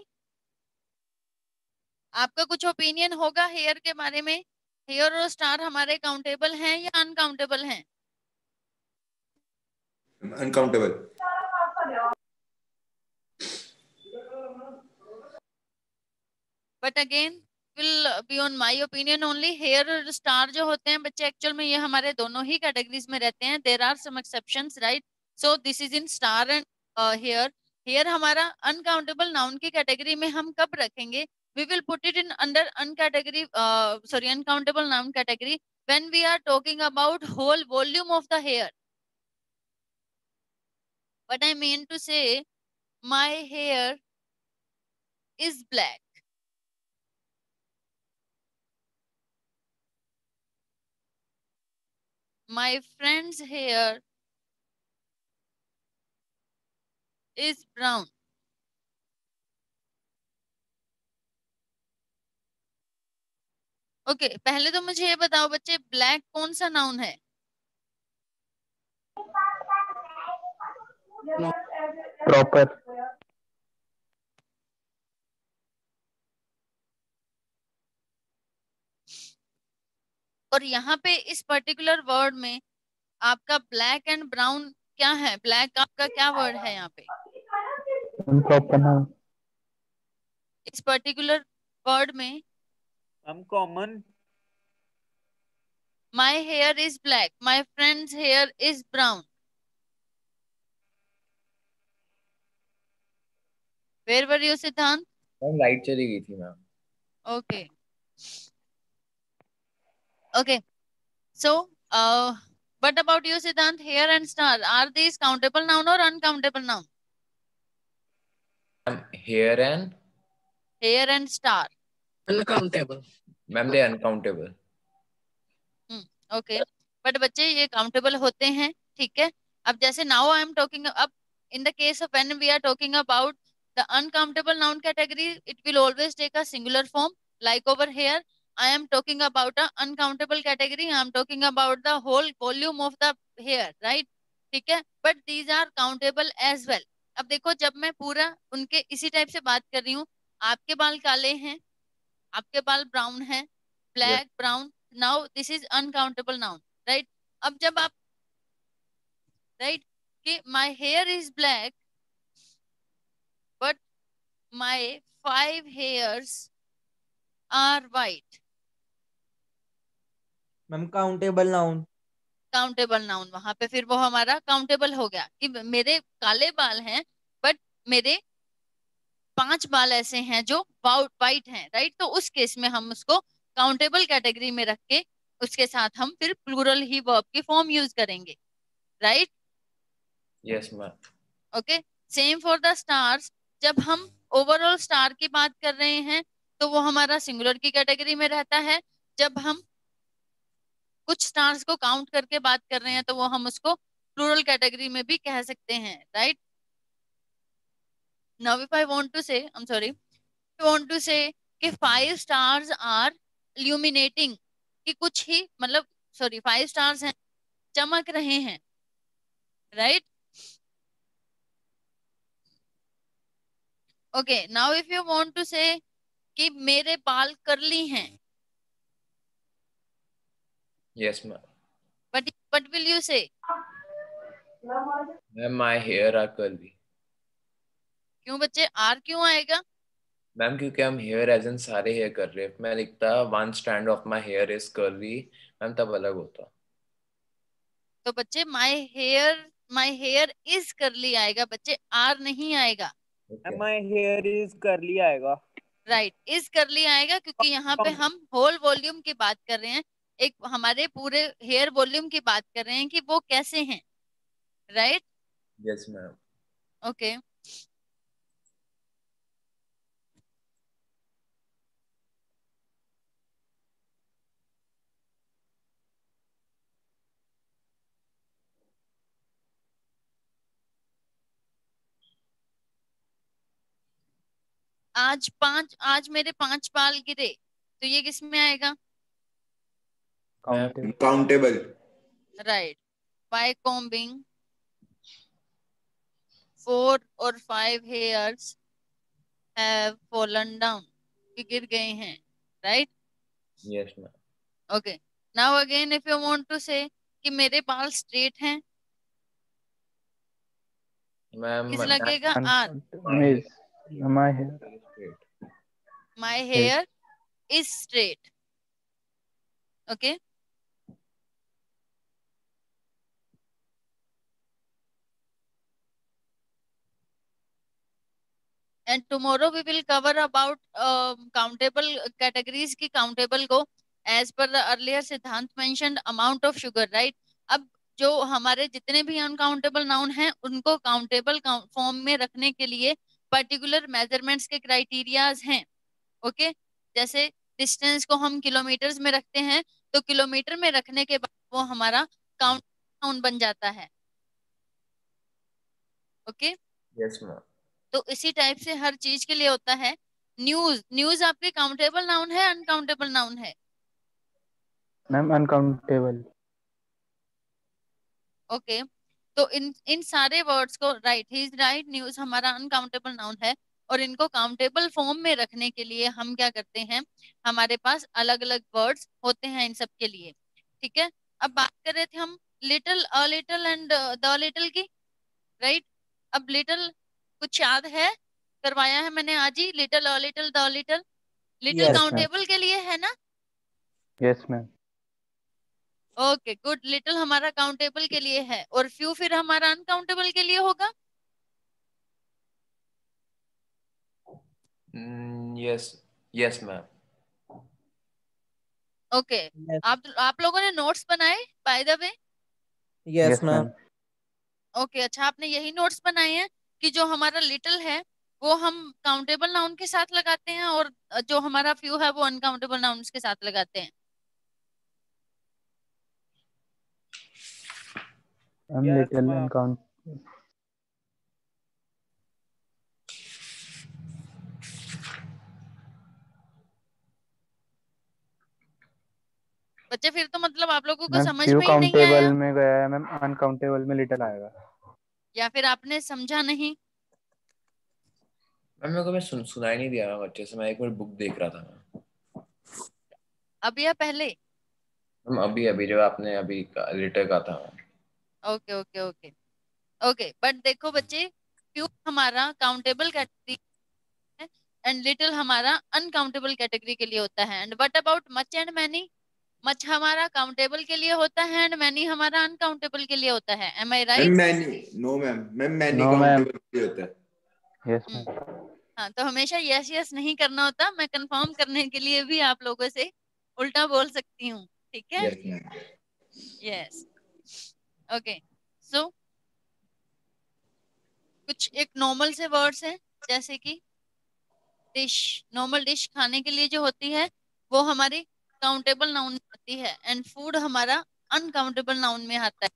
S1: आपका कुछ ओपिनियन होगा हेयर के बारे में? हेयर और स्टार हमारे काउंटेबल हैं या अनकाउंटेबल हैं?
S4: Uncountable.
S1: But again will be on my opinion only. Hair और स्टार जो होते हैं बच्चे, एक्चुअल में ये हमारे दोनों ही कैटेगरीज में रहते हैं। There are some exceptions, right? So this is in star and hair. Hair हमारा अनकाउंटेबल नाउन की कैटेगरी में हम कब रखेंगे? We will put it in under uncategory, uh, sorry, uncountable noun category when we are talking about whole volume of the hair. What I mean to say, my hair is black. My friend's hair is brown. Okay okay, पहले तो मुझे ये बताओ बच्चे, black कौन सा noun है?
S8: Proper.
S1: और यहाँ पे इस पर्टिकुलर वर्ड में आपका ब्लैक एंड ब्राउन क्या है? ब्लैक आपका क्या वर्ड है यहाँ पे?
S8: Improper noun.
S1: इस पर्टिकुलर वर्ड में
S2: uncommon.
S1: my hair is black, my friend's hair is brown. Where were you, Siddhant?
S6: Ma'am light चली गई थी ma'am.
S1: Okay. Okay. So, uh, what about you, Siddhant? Hair and star, are these countable noun or uncountable noun?
S6: Ma'am, here and
S1: Hair and star.
S9: Uncountable.
S6: ma'am, they uncountable.
S1: Hmm, okay, but बच्चे ये countable होते हैं, ठीक है। अब जैसे now I am talking, अब in the case of when we are talking about the uncountable noun category, it will always take a singular form, like over here I am talking about a uncountable category, I am talking about the whole volume of the hair, right, ठीक है, but these are countable as well. अब देखो, जब मैं पूरा उनके इसी type से बात कर रही हूँ, आपके बाल काले हैं, आपके बाल ब्राउन है,
S6: Yes.
S1: Black brown, now this is uncountable noun, right. अब जब आप राइट कि my hair is black but my five hairs are white,
S3: ma'am countable noun.
S1: Countable noun, वहां पे फिर वो हमारा काउंटेबल हो गया कि मेरे काले बाल हैं बट मेरे पांच बाल ऐसे हैं जो वाइट हैं, राइट, तो उस केस में हम उसको काउंटेबल कैटेगरी में रख के उसके साथ हम फिर प्लूरल ही वर्ब की फॉर्म यूज करेंगे, right.
S6: Yes, ma'am.
S1: Okay, same for the stars, जब हम ओवरऑल स्टार की बात कर रहे हैं तो वो हमारा सिंगुलर की कैटेगरी में रहता है, जब हम कुछ स्टार्स को काउंट करके बात कर रहे हैं तो वो हम उसको प्लूरल कैटेगरी में भी कह सकते हैं, right. Now if I want to say, I am sorry, want to say कि फाइव स्टार्स आर इल्यूमिनेटिंग, कि कुछ ही मतलब सॉरी फाइव स्टार्स हैं, चमक रहे हैं, right. Okay, now if you want to say कि मेरे बाल कर्ली हैं,
S6: Yes, ma'am.
S1: But but will you say,
S6: Ma'am, my hair are curly.
S1: क्यों बच्चे, आर क्यों आएगा?
S6: मैम क्योंकि हम हेयर एज इन सारे हेयर कर रहे हैं, मैं लिखता one strand of my hair is curly, ma'am तब अलग होता।
S1: तो बच्चे my hair, my hair is curly आएगा बच्चे, आर नहीं आएगा,
S6: Okay.
S2: माय हेयर इज करली आएगा।
S1: राइट, इज कर्ली आएगा क्योंकि यहाँ पे हम होल वॉल्यूम की बात कर रहे हैं, एक हमारे पूरे हेयर वॉल्यूम की बात कर रहे हैं कि वो कैसे हैं, राइट।
S6: Yes, ma'am.
S1: ओके, आज पांच, आज मेरे पांच बाल गिरे, तो ये किस में आएगा?
S4: Countable countable
S1: right, by combing four और five hairs have fallen down, कि गिर गए हैं, right.
S6: Yes, ma'am.
S1: Okay, now again if you want to say कि मेरे बाल स्ट्रेट हैं,
S6: Ma'am,
S1: किस
S6: my-
S1: लगेगा? Are,
S8: Miss, my hair.
S6: straight.
S1: My hair is straight, okay. And tomorrow we will cover about countable categories की, countable को as पर the earlier सिद्धांत mentioned amount of sugar, right. अब जो हमारे जितने भी अनकाउंटेबल नाउन हैं उनको काउंटेबल फॉर्म में रखने के लिए पर्टिकुलर मेजरमेंट्स के क्राइटेरियाज हैं, ओके। जैसे डिस्टेंस को हम किलोमीटर्स में रखते हैं, तो किलोमीटर में रखने के बाद वो हमारा काउंट नाउन बन जाता है, ओके।
S6: Yes, ma'am.
S1: तो इसी टाइप से हर चीज के लिए होता है। न्यूज, न्यूज आपके काउंटेबल नाउन है, अनकाउंटेबल नाउन है?
S8: Ma'am, uncountable.
S1: ओके, तो इन इन सारे वर्ड्स को, right, he is right, news हमारा अनकाउंटेबल नाउन है, और इनको काउंटेबल फॉर्म में रखने के लिए हम क्या करते हैं, हमारे पास अलग अलग वर्ड्स होते हैं इन सब के लिए, ठीक है। अब बात कर रहे थे हम little, a little and the little की, राइट। अब लिटिल कुछ याद है? करवाया है मैंने आज ही, little, a little, the little. Little
S3: Yes,
S8: ma'am.
S1: Countable के लिए है ना?
S8: Yes, ma'am.
S1: Okay good, little हमारा काउंटेबल के लिए है, और फ्यू फिर हमारा अनकाउंटेबल के लिए होगा।
S6: Mm, yes, yes, ma'am.
S1: Okay, आप आप लोगों ने नोट्स बनाए by the way?
S3: Yes
S8: Yes,
S3: ma'am.
S8: ma'am.
S1: Okay, अच्छा, आपने यही नोट्स बनाए हैं कि जो हमारा लिटिल है वो हम काउंटेबल नाउन के साथ लगाते हैं और जो हमारा फ्यू है वो अनकाउंटेबल नाउन्स के साथ लगाते हैं?
S8: I'm
S2: Yes,
S8: little
S2: ma'am.
S8: and count.
S1: बच्चे फिर तो मतलब आप लोगों को
S8: मैम
S1: समझ
S8: few
S1: में ही नहीं
S8: countable
S1: आया,
S8: में गया है मैम, uncountable में little आएगा।
S1: या फिर आपने समझा नहीं?
S6: मैम मेरे को मैं सुन सुनाई नहीं दिया मैम अच्छे से, मैं एक बार बुक देख रहा था मैम।
S1: अब या पहले?
S6: मैम अभी अभी जो आपने अभी लेटर का था ma'am.
S1: Okay okay okay okay, but देखो बच्चे, फ्यू हमारा काउंटेबल कैटेगरी है एंड लिटिल हमारा अनकाउंटेबल कैटेगरी के लिए होता है। And what about much and many? Much हमारा काउंटेबल के लिए होता है एंड मैनी हमारा अनकाउंटेबल के लिए होता है। Am I
S4: ma'am
S1: right?
S4: Many no ma'am ma'am many
S8: No, ma'am.
S4: Countable होता है।
S8: Yes, ma'am.
S1: हाँ, तो हमेशा यस यस नहीं करना होता, मैं कंफर्म करने के लिए भी आप लोगों से उल्टा बोल सकती हूँ, ठीक है?
S4: Yes ma'am.
S1: Yes, okay. So कुछ एक नॉर्मल से वर्ड्स हैं, जैसे कि डिश। नॉर्मल डिश खाने के लिए जो होती है वो हमारी काउंटेबल नाउन में होती है एंड फूड हमारा अनकाउंटेबल नाउन में आता है।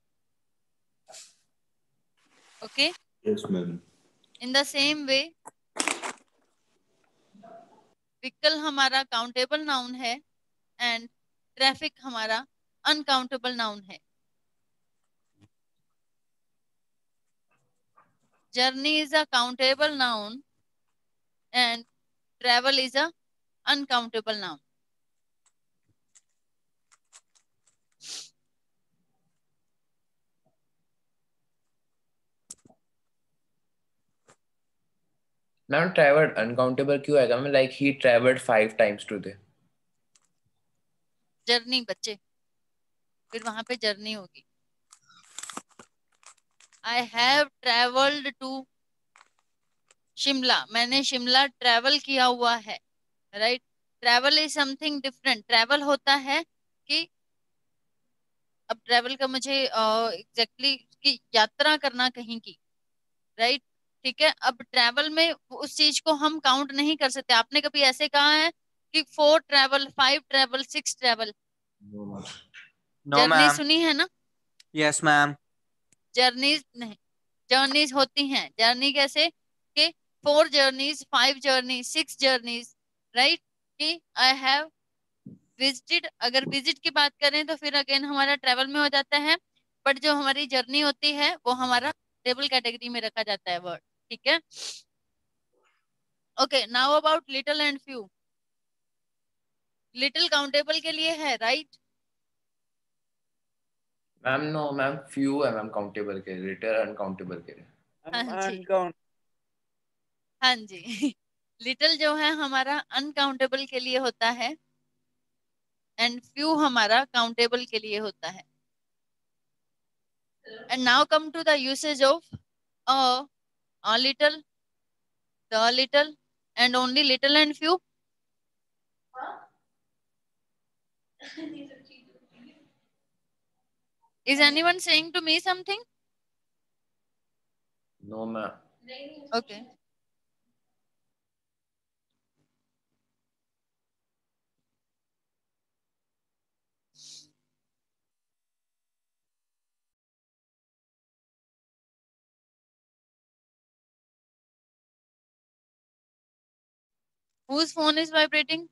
S1: Okay,
S4: yes ma'am.
S1: In the same way vehicle हमारा काउंटेबल नाउन है एंड ट्रैफिक हमारा अनकाउंटेबल नाउन है। Journey is a countable noun and travel is a uncountable noun.
S6: Ma'am travelled uncountable क्यों आएगा ma'am? Like he travelled five times today.
S1: Journey बच्चे, फिर वहां पे जर्नी होगी। I have travelled to Shimla, मैंने शिमला ट्रेवल किया हुआ है, right? Travel is something different. Travel होता है कि अब ट्रेवल का मुझे एग्जैक्टली uh, exactly, कि यात्रा करना कहीं की, राइट? ठीक है, अब ट्रेवल में उस चीज को हम काउंट नहीं कर सकते। आपने कभी ऐसे कहा है कि four travel, five travel, six travel?
S3: No
S1: journey
S3: ma'am.
S1: सुनी है ना?
S3: Yes ma'am.
S1: जर्नीज नहीं, जर्नीज होती हैं। जर्नी कैसे कि four journeys, five journey, six journeys, right? कि आई हैव विजिटेड, अगर विजिट की बात करें तो फिर अगेन हमारा ट्रेवल में हो जाता है, बट जो हमारी जर्नी होती है वो हमारा टेबल कैटेगरी में रखा जाता है वर्ड, ठीक है? Okay, now about little and few. Little countable के लिए है, right?
S6: Ma'am no ma'am, few है मैम काउंटेबल के, लिटिल अनकाउंटेबल के लिए।
S1: हाँ जी,
S2: अनकाउंट
S1: हाँ जी। लिटिल जो है हमारा अनकाउंटेबल के लिए होता है एंड फ्यू हमारा काउंटेबल के लिए होता है। And now come to the usage of a, a little, the little and only little and few. Is anyone saying to me something?
S6: No ma'am.
S1: Okay. Whose phone is vibrating?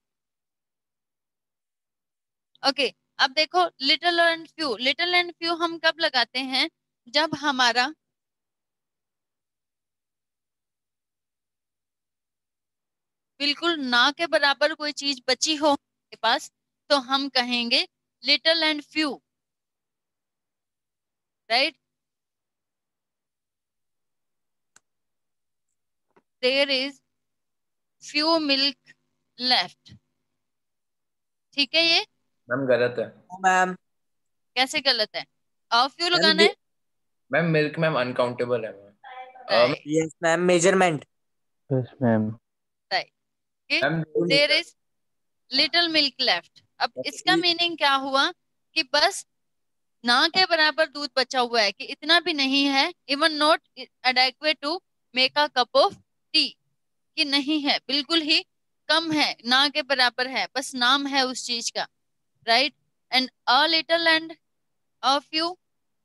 S1: Okay. अब देखो little and few, little and few हम कब लगाते हैं? जब हमारा बिल्कुल ना के बराबर कोई चीज बची हो हमारे पास, तो हम कहेंगे little and few, right? There is few milk left, ठीक है? ये
S6: मैम गलत है।
S3: No ma'am.
S1: कैसे गलत है? और फ्यू
S3: मैम
S1: लगाना है,
S6: मैम मिल्क मैम अनकाउंटेबल है ma'am.
S1: Right?
S3: Yes ma'am, measurement.
S8: Yes, ma'am.
S1: Right,
S6: ma'am
S1: there is little milk left, अब इसका मीनिंग क्या हुआ कि बस ना के बराबर दूध बचा हुआ है, कि इतना भी नहीं है, even not adequate to make a cup of tea, कि नहीं है, बिल्कुल ही कम है, ना के बराबर है, बस नाम है उस चीज का, right. And a little and a few.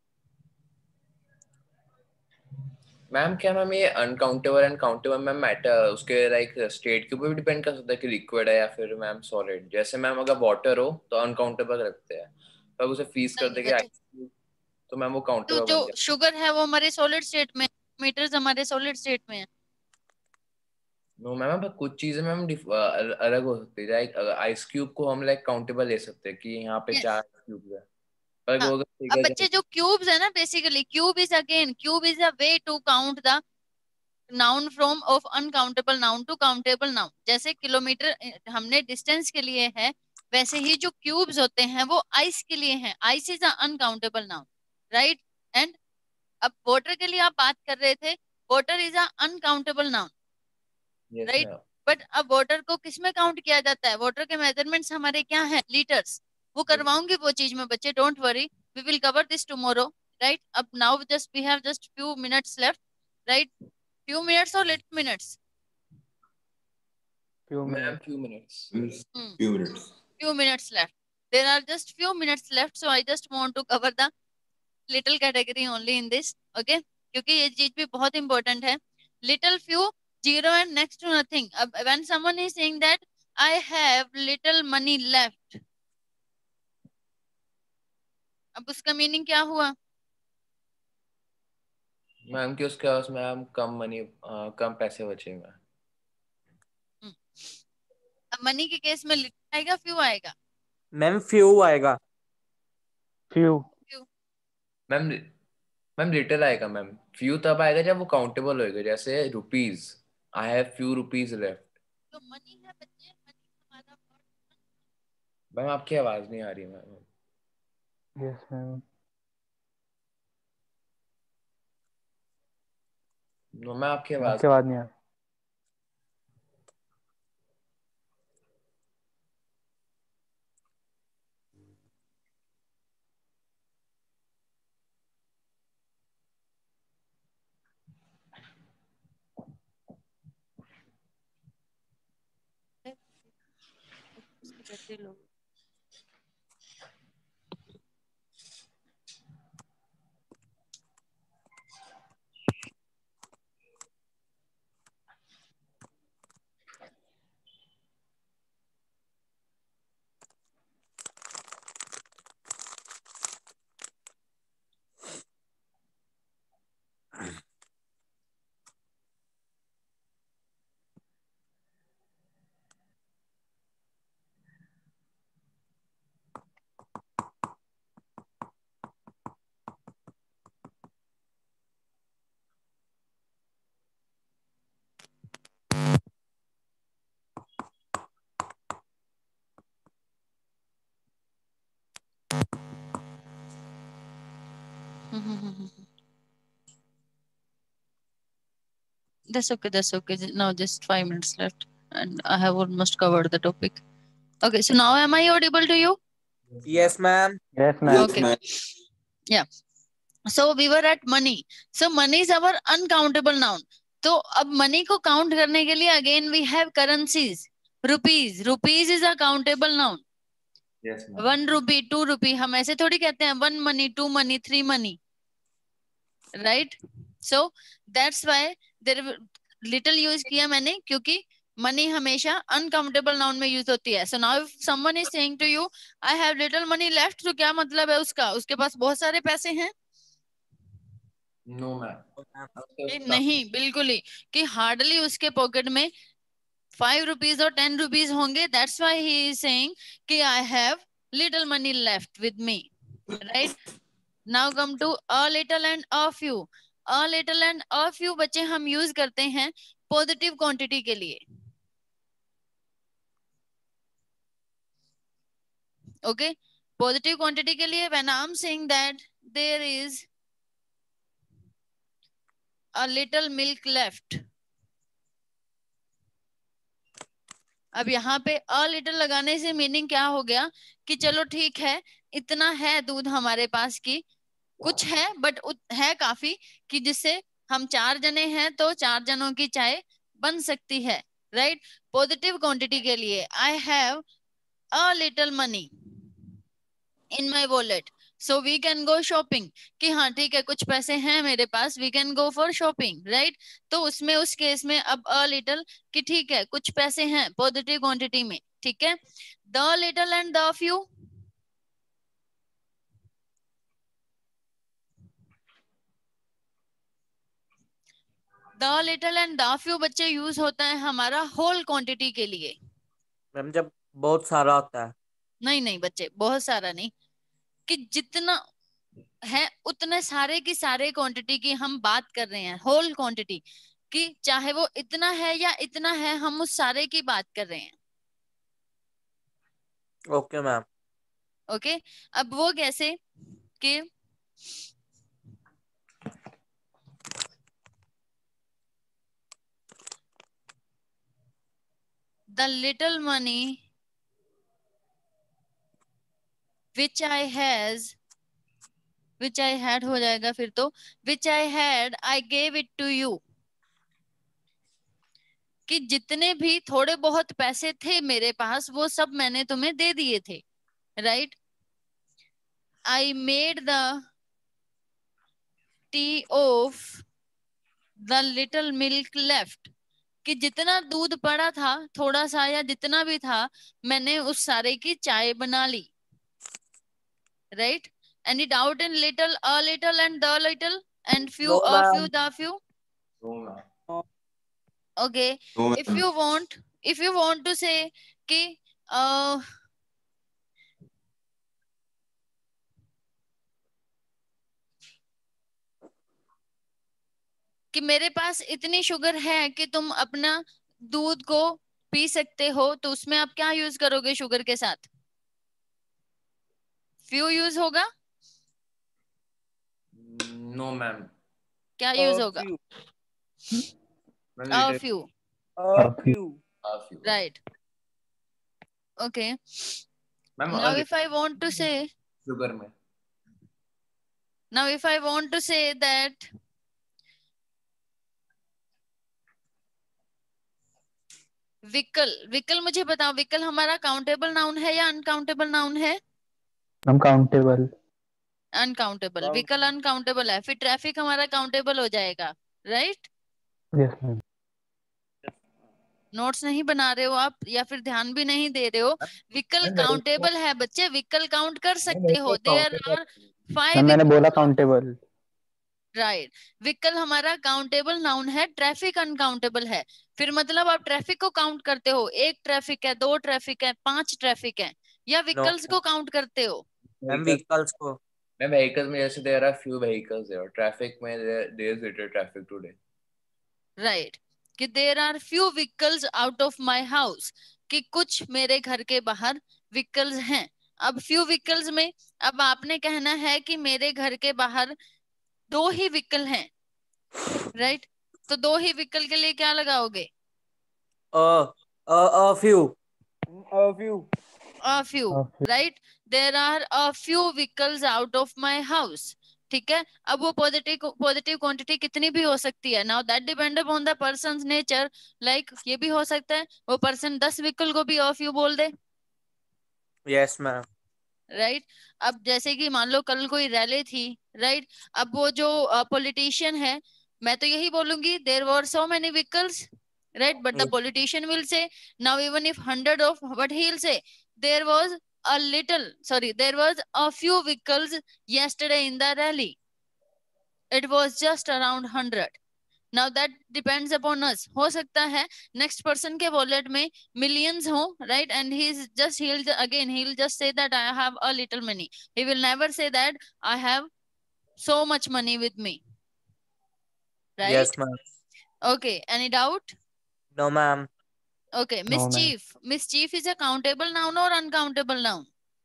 S6: Ma'am क्या मैम ये uncountable and countable ma'am matter उसके लाइक स्टेट के ऊपर भी डिपेंड कर सकता है कि लिक्विड है या फिर मैम सॉलिड। जैसे मैम अगर वाटर हो तो अनकाउंटेबल रखते हैं, तो उसे फ्रीज कर
S1: नहीं
S6: देंगे
S1: बच्चे,
S6: आइस तो मैम वो
S1: तो
S6: काउंटेबल
S1: जो
S6: बन जाता
S1: शुगर है वो हमारे सॉलिड स्टेट में, मीटर्स हमारे सॉलिड स्टेट में है।
S6: है। नो मैम अब कुछ चीजें मैम अलग हो सकती है, लाइक आइस क्यूब को हम लाइक काउंटेबल ले सकते हैं कि यहाँ पे चार
S1: यस।
S6: क्यूब है, पर
S1: हाँ,
S6: वो अगर
S1: अब
S6: फिगर
S1: बच्चे जो क्यूब्स है ना, basically cube is again, cube is a way to count the noun from of uncountable noun to countable noun. जैसे किलोमीटर हमने डिस्टेंस के लिए है, वैसे ही जो क्यूब्स होते हैं वो आइस के लिए हैं, ice is uncountable noun, right. And अब वाटर के लिए आप बात कर रहे थे, water is a uncountable noun,
S6: yes
S1: right.
S6: Ma'am.
S1: But अब वाटर को किस में काउंट किया जाता है? वाटर के मेजरमेंट्स हमारे क्या है? लीटर्स। वो करवाऊंगी वो चीज में बच्चे, don't worry, we will cover this tomorrow, right. अब now just we have just few minutes left, right. Few minutes और little minutes?
S8: Few
S6: ma'am
S8: minutes.
S6: Few minutes.
S1: Hmm.
S4: few minutes.
S1: Few minutes left. There are just few minutes left, so I just want to cover the little category only in this, okay? क्योंकि ये चीज भी बहुत important है। Little, few, zero and next to nothing. अब when someone is saying that I have little money left, अब उसका meaning क्या हुआ?
S6: मैम कि उसके पास मैम कम मनी कम पैसे बचेंगे।
S1: Hmm. अब मनी के केस में little आएगा, few आएगा?
S3: मैम फ्यू आएगा।
S8: Few.
S1: Few.
S6: Ma'am ma'am little आएगा मैम, फ्यू तब आएगा जब वो काउंटेबल होएगा, जैसे rupees, I have few rupees left.
S1: तो मनी है बच्चे, मनी हमारा word।
S6: मैम आपकी आवाज नहीं आ रही मैम।
S8: Yes, ma'am.
S6: नो मैं आपकी आवाज
S8: आपके बाद नहीं आ
S1: उसके बैठे लोग। That's okay, that's okay. Now just five minutes left and I have almost covered the topic. Okay, so now am I audible to you?
S3: Yes ma'am.
S8: Yes, ma'am.
S1: Okay. Yeah. So we were at money. So money is our uncountable noun. तो अब money को count करने के लिए again we have currencies. Rupees, rupees is a countable noun.
S6: Yes ma'am.
S1: One rupee, two rupee, हम ऐसे थोड़ी कहते हैं one money, two money, three money, right. So that's why there little use किया मैंने, क्योंकि मनी हमेशा अनकाउंटेबल नाउन में यूज होती है। So now if someone is saying to you I have little money left, तो क्या मतलब है उसका? उसके पास बहुत सारे पैसे हैं?
S6: No ma'am.
S1: ए, नहीं, बिल्कुल ही, कि हार्डली उसके पॉकेट में फाइव रुपीज और टेन रुपीज होंगे। That's why he is saying कि I have little money left with me, right. Now come to a little and a few. A little and a few बच्चे हम use करते हैं positive quantity के लिए, okay. Positive quantity के लिए when I am saying that there is a little milk left, अब यहाँ पे अ लिटिल लगाने से मीनिंग क्या हो गया कि चलो ठीक है, इतना है दूध हमारे पास की, कुछ है बट है काफी कि जिससे हम चार जने हैं तो चार जनों की चाय बन सकती है, राइट। पॉजिटिव क्वांटिटी के लिए I have a little money in my wallet so we can go shopping, कि हाँ ठीक है कुछ पैसे हैं मेरे पास, we can go for shopping, right. तो उसमें उस केस में अब अ लिटिल कि ठीक है कुछ पैसे हैं पॉजिटिव क्वांटिटी में, ठीक है। The little and the few, the little and the few बच्चे यूज होता है हमारा होल क्वांटिटी के लिए।
S3: मैम जब बहुत सारा होता है।
S1: नहीं नहीं बच्चे, बहुत सारा नहीं, कि जितना है उतने सारे की सारे क्वांटिटी की हम बात कर रहे हैं, होल क्वांटिटी, कि चाहे वो इतना है या इतना है हम उस सारे की बात कर रहे हैं।
S3: Okay ma'am.
S1: ओके, अब वो कैसे कि the little money which I has, which I had हो जाएगा फिर तो, which I had I gave it to you, कि जितने भी थोड़े बहुत पैसे थे मेरे पास वो सब मैंने तुम्हें दे दिए थे, right. I made the tea of the little milk left, कि जितना दूध पड़ा था थोड़ा सा या जितना भी था मैंने उस सारे की चाय बना ली, right. Any doubt in little, a little and the little and few,
S3: no
S1: a few,
S3: ma'am.
S1: The few?
S6: तो
S1: okay,
S4: No,
S1: if you want, if you want to say कि uh, कि मेरे पास इतनी शुगर है कि तुम अपना दूध को पी सकते हो, तो उसमें आप क्या यूज करोगे शुगर के साथ? फ्यू यूज होगा?
S6: No ma'am.
S1: क्या
S2: A
S1: यूज होगा?
S2: few.
S6: Ma'am
S1: a
S6: little
S1: few,
S2: A few.
S6: a few।
S1: Right. Okay,
S6: ma'am
S1: now
S6: a
S1: if I want to say,
S6: sugar में
S1: now if I want to say that vehicle, vehicle मुझे बताओ, vehicle हमारा countable noun है या uncountable noun है?
S8: Uncountable.
S1: Uncountable, vehicle uncountable है, फिर traffic हमारा काउंटेबल हो जाएगा, राइट।
S8: Yes ma'am.
S1: नोट्स नहीं बना रहे हो आप या फिर ध्यान भी नहीं दे रहे हो? व्हीकल
S6: मैम मेरे को
S1: काउंटेबल है बच्चे, व्हीकल काउंट कर
S6: नहीं,
S1: सकते
S6: मेरे
S1: हो,
S6: को
S1: there
S6: countable
S1: are
S8: ma'am
S1: five
S8: मैंने बोला काउंटेबल।
S1: राइट। व्हीकल हमारा काउंटेबल नाउन है, ट्रैफिक अनकाउंटेबल है। फिर मतलब आप ट्रैफिक को काउंट करते हो, एक ट्रैफिक है, दो ट्रैफिक है, पांच ट्रैफिक है, या
S3: नो
S1: व्हीकल्स को काउंट करते हो?
S3: मैम
S6: व्हीकल
S3: व्हीकल्स को।
S6: मैं व्हीकल्स में जैसे there are few vehicles there, traffic में there is little traffic today.
S1: Right, कि there are few vehicles out of my house, कि कुछ मेरे घर के बाहर व्हीकल्स हैं। अब फ्यू व्हीकल्स में अब आपने कहना है कि मेरे घर के बाहर दो ही व्हीकल हैं, राइट। तो दो ही व्हीकल के लिए क्या लगाओगे?
S3: A a a few.
S2: A few.
S1: A few, right. There are a few vehicles out of my house, ठीक है। अब वो पॉजिटिव पॉजिटिव क्वांटिटी कितनी भी हो सकती है, now that depend upon the person nature, like ये भी हो सकता है वो पर्सन दस व्हीकल को भी अ फ्यू बोल दे,
S3: यस मैम।
S1: राइट। अब जैसे कि मान लो कल कोई रैली थी, राइट, अब वो जो पॉलिटिशियन है, मैं तो यही बोलूंगी there were so many vehicles, right, but the politician will say now even if hundred of, but he will say there was a little, sorry, there was a few vehicles yesterday in the rally, it was just around one hundred. Now that depends upon us, हो सकता है next person के wallet में millions हो, right, and he's just, he'll again he'll just say that I have a little money, he will never say that I have so much money with me, right?
S3: Yes ma'am.
S1: Okay, any doubt?
S3: No ma'am.
S1: Okay,
S8: no ma'am.
S1: mischief, mischief is a countable noun or uncountable noun?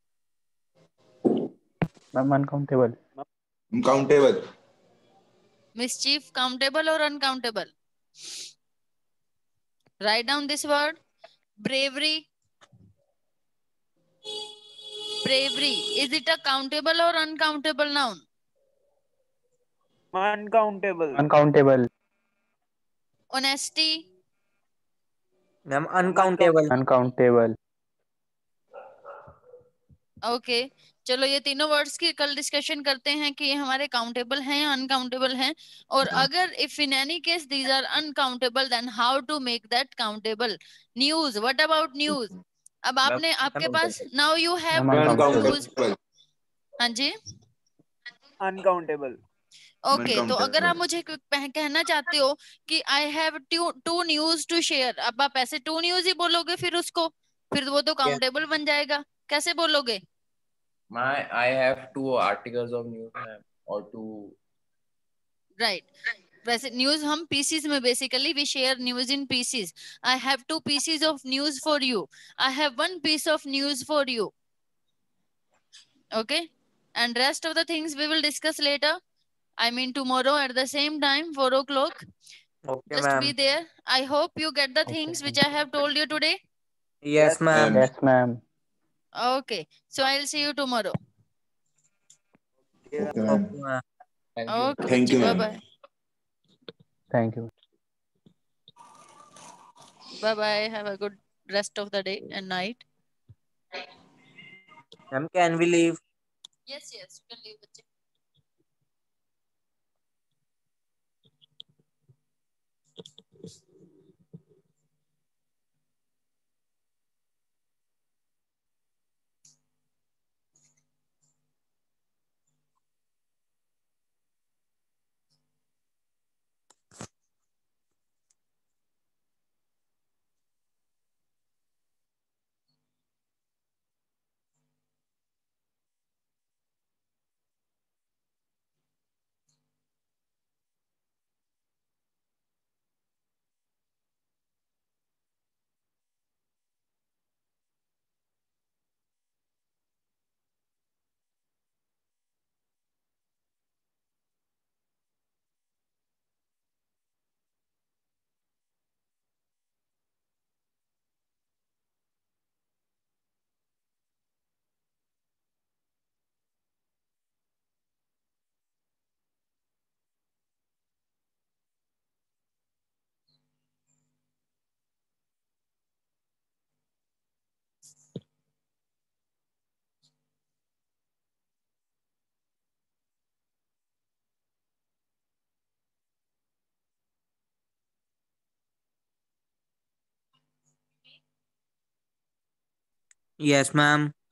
S8: Ma'am uncountable.
S4: Countable.
S1: Mischief countable or uncountable? Write down this word. Bravery. Bravery. Is it a countable or uncountable noun?
S2: Uncountable.
S8: Uncountable.
S1: Honesty.
S3: Ma'am uncountable.
S8: Uncountable.
S1: Okay okay. चलो ये तीनों words की कल discussion करते हैं कि ये हमारे काउंटेबल हैं या अनकाउंटेबल हैं, और अगर if in any case these are uncountable then how to make that countable. News. What about news? अब आपने आपके पास now you have
S8: ma'am
S1: news.
S4: Uncountable.
S1: हाँ जी.
S2: अनकाउंटेबल.
S1: ओके okay, तो अगर आप
S4: Uncountable.
S1: मुझे क- कह- कहना चाहते हो कि I have two two news to share, अब आप ऐसे टू न्यूज ही बोलोगे फिर उसको, फिर वो तो काउंटेबल बन जाएगा. कैसे बोलोगे?
S6: My I have two articles of news, ma'am, or two.
S1: Right right. वैसे न्यूज हम पीसीज में basically we share news in pieces. I have two pieces of news for you. I have one piece of news for you. Okay. And rest of the things we will discuss later. I mean tomorrow at the same time, four o'clock.
S3: ओके
S1: Just be
S3: ma'am.
S1: there. I hope you get the
S8: Okay,
S1: things which
S8: ma'am.
S1: I have told you today.
S3: Yes ma'am.
S8: Yes, ma'am.
S1: Okay. So I'll see you tomorrow.
S4: Okay, ma'am.
S3: Okay ma'am.
S6: Thank you.
S1: Okay.
S4: Thank you,
S1: Bye
S4: ma'am.
S1: bye.
S8: Thank you.
S1: Bye bye. Have a good rest of the day and night.
S3: Ma'am can we leave?
S1: Yes, yes. You can leave the chat.
S3: Yes ma'am.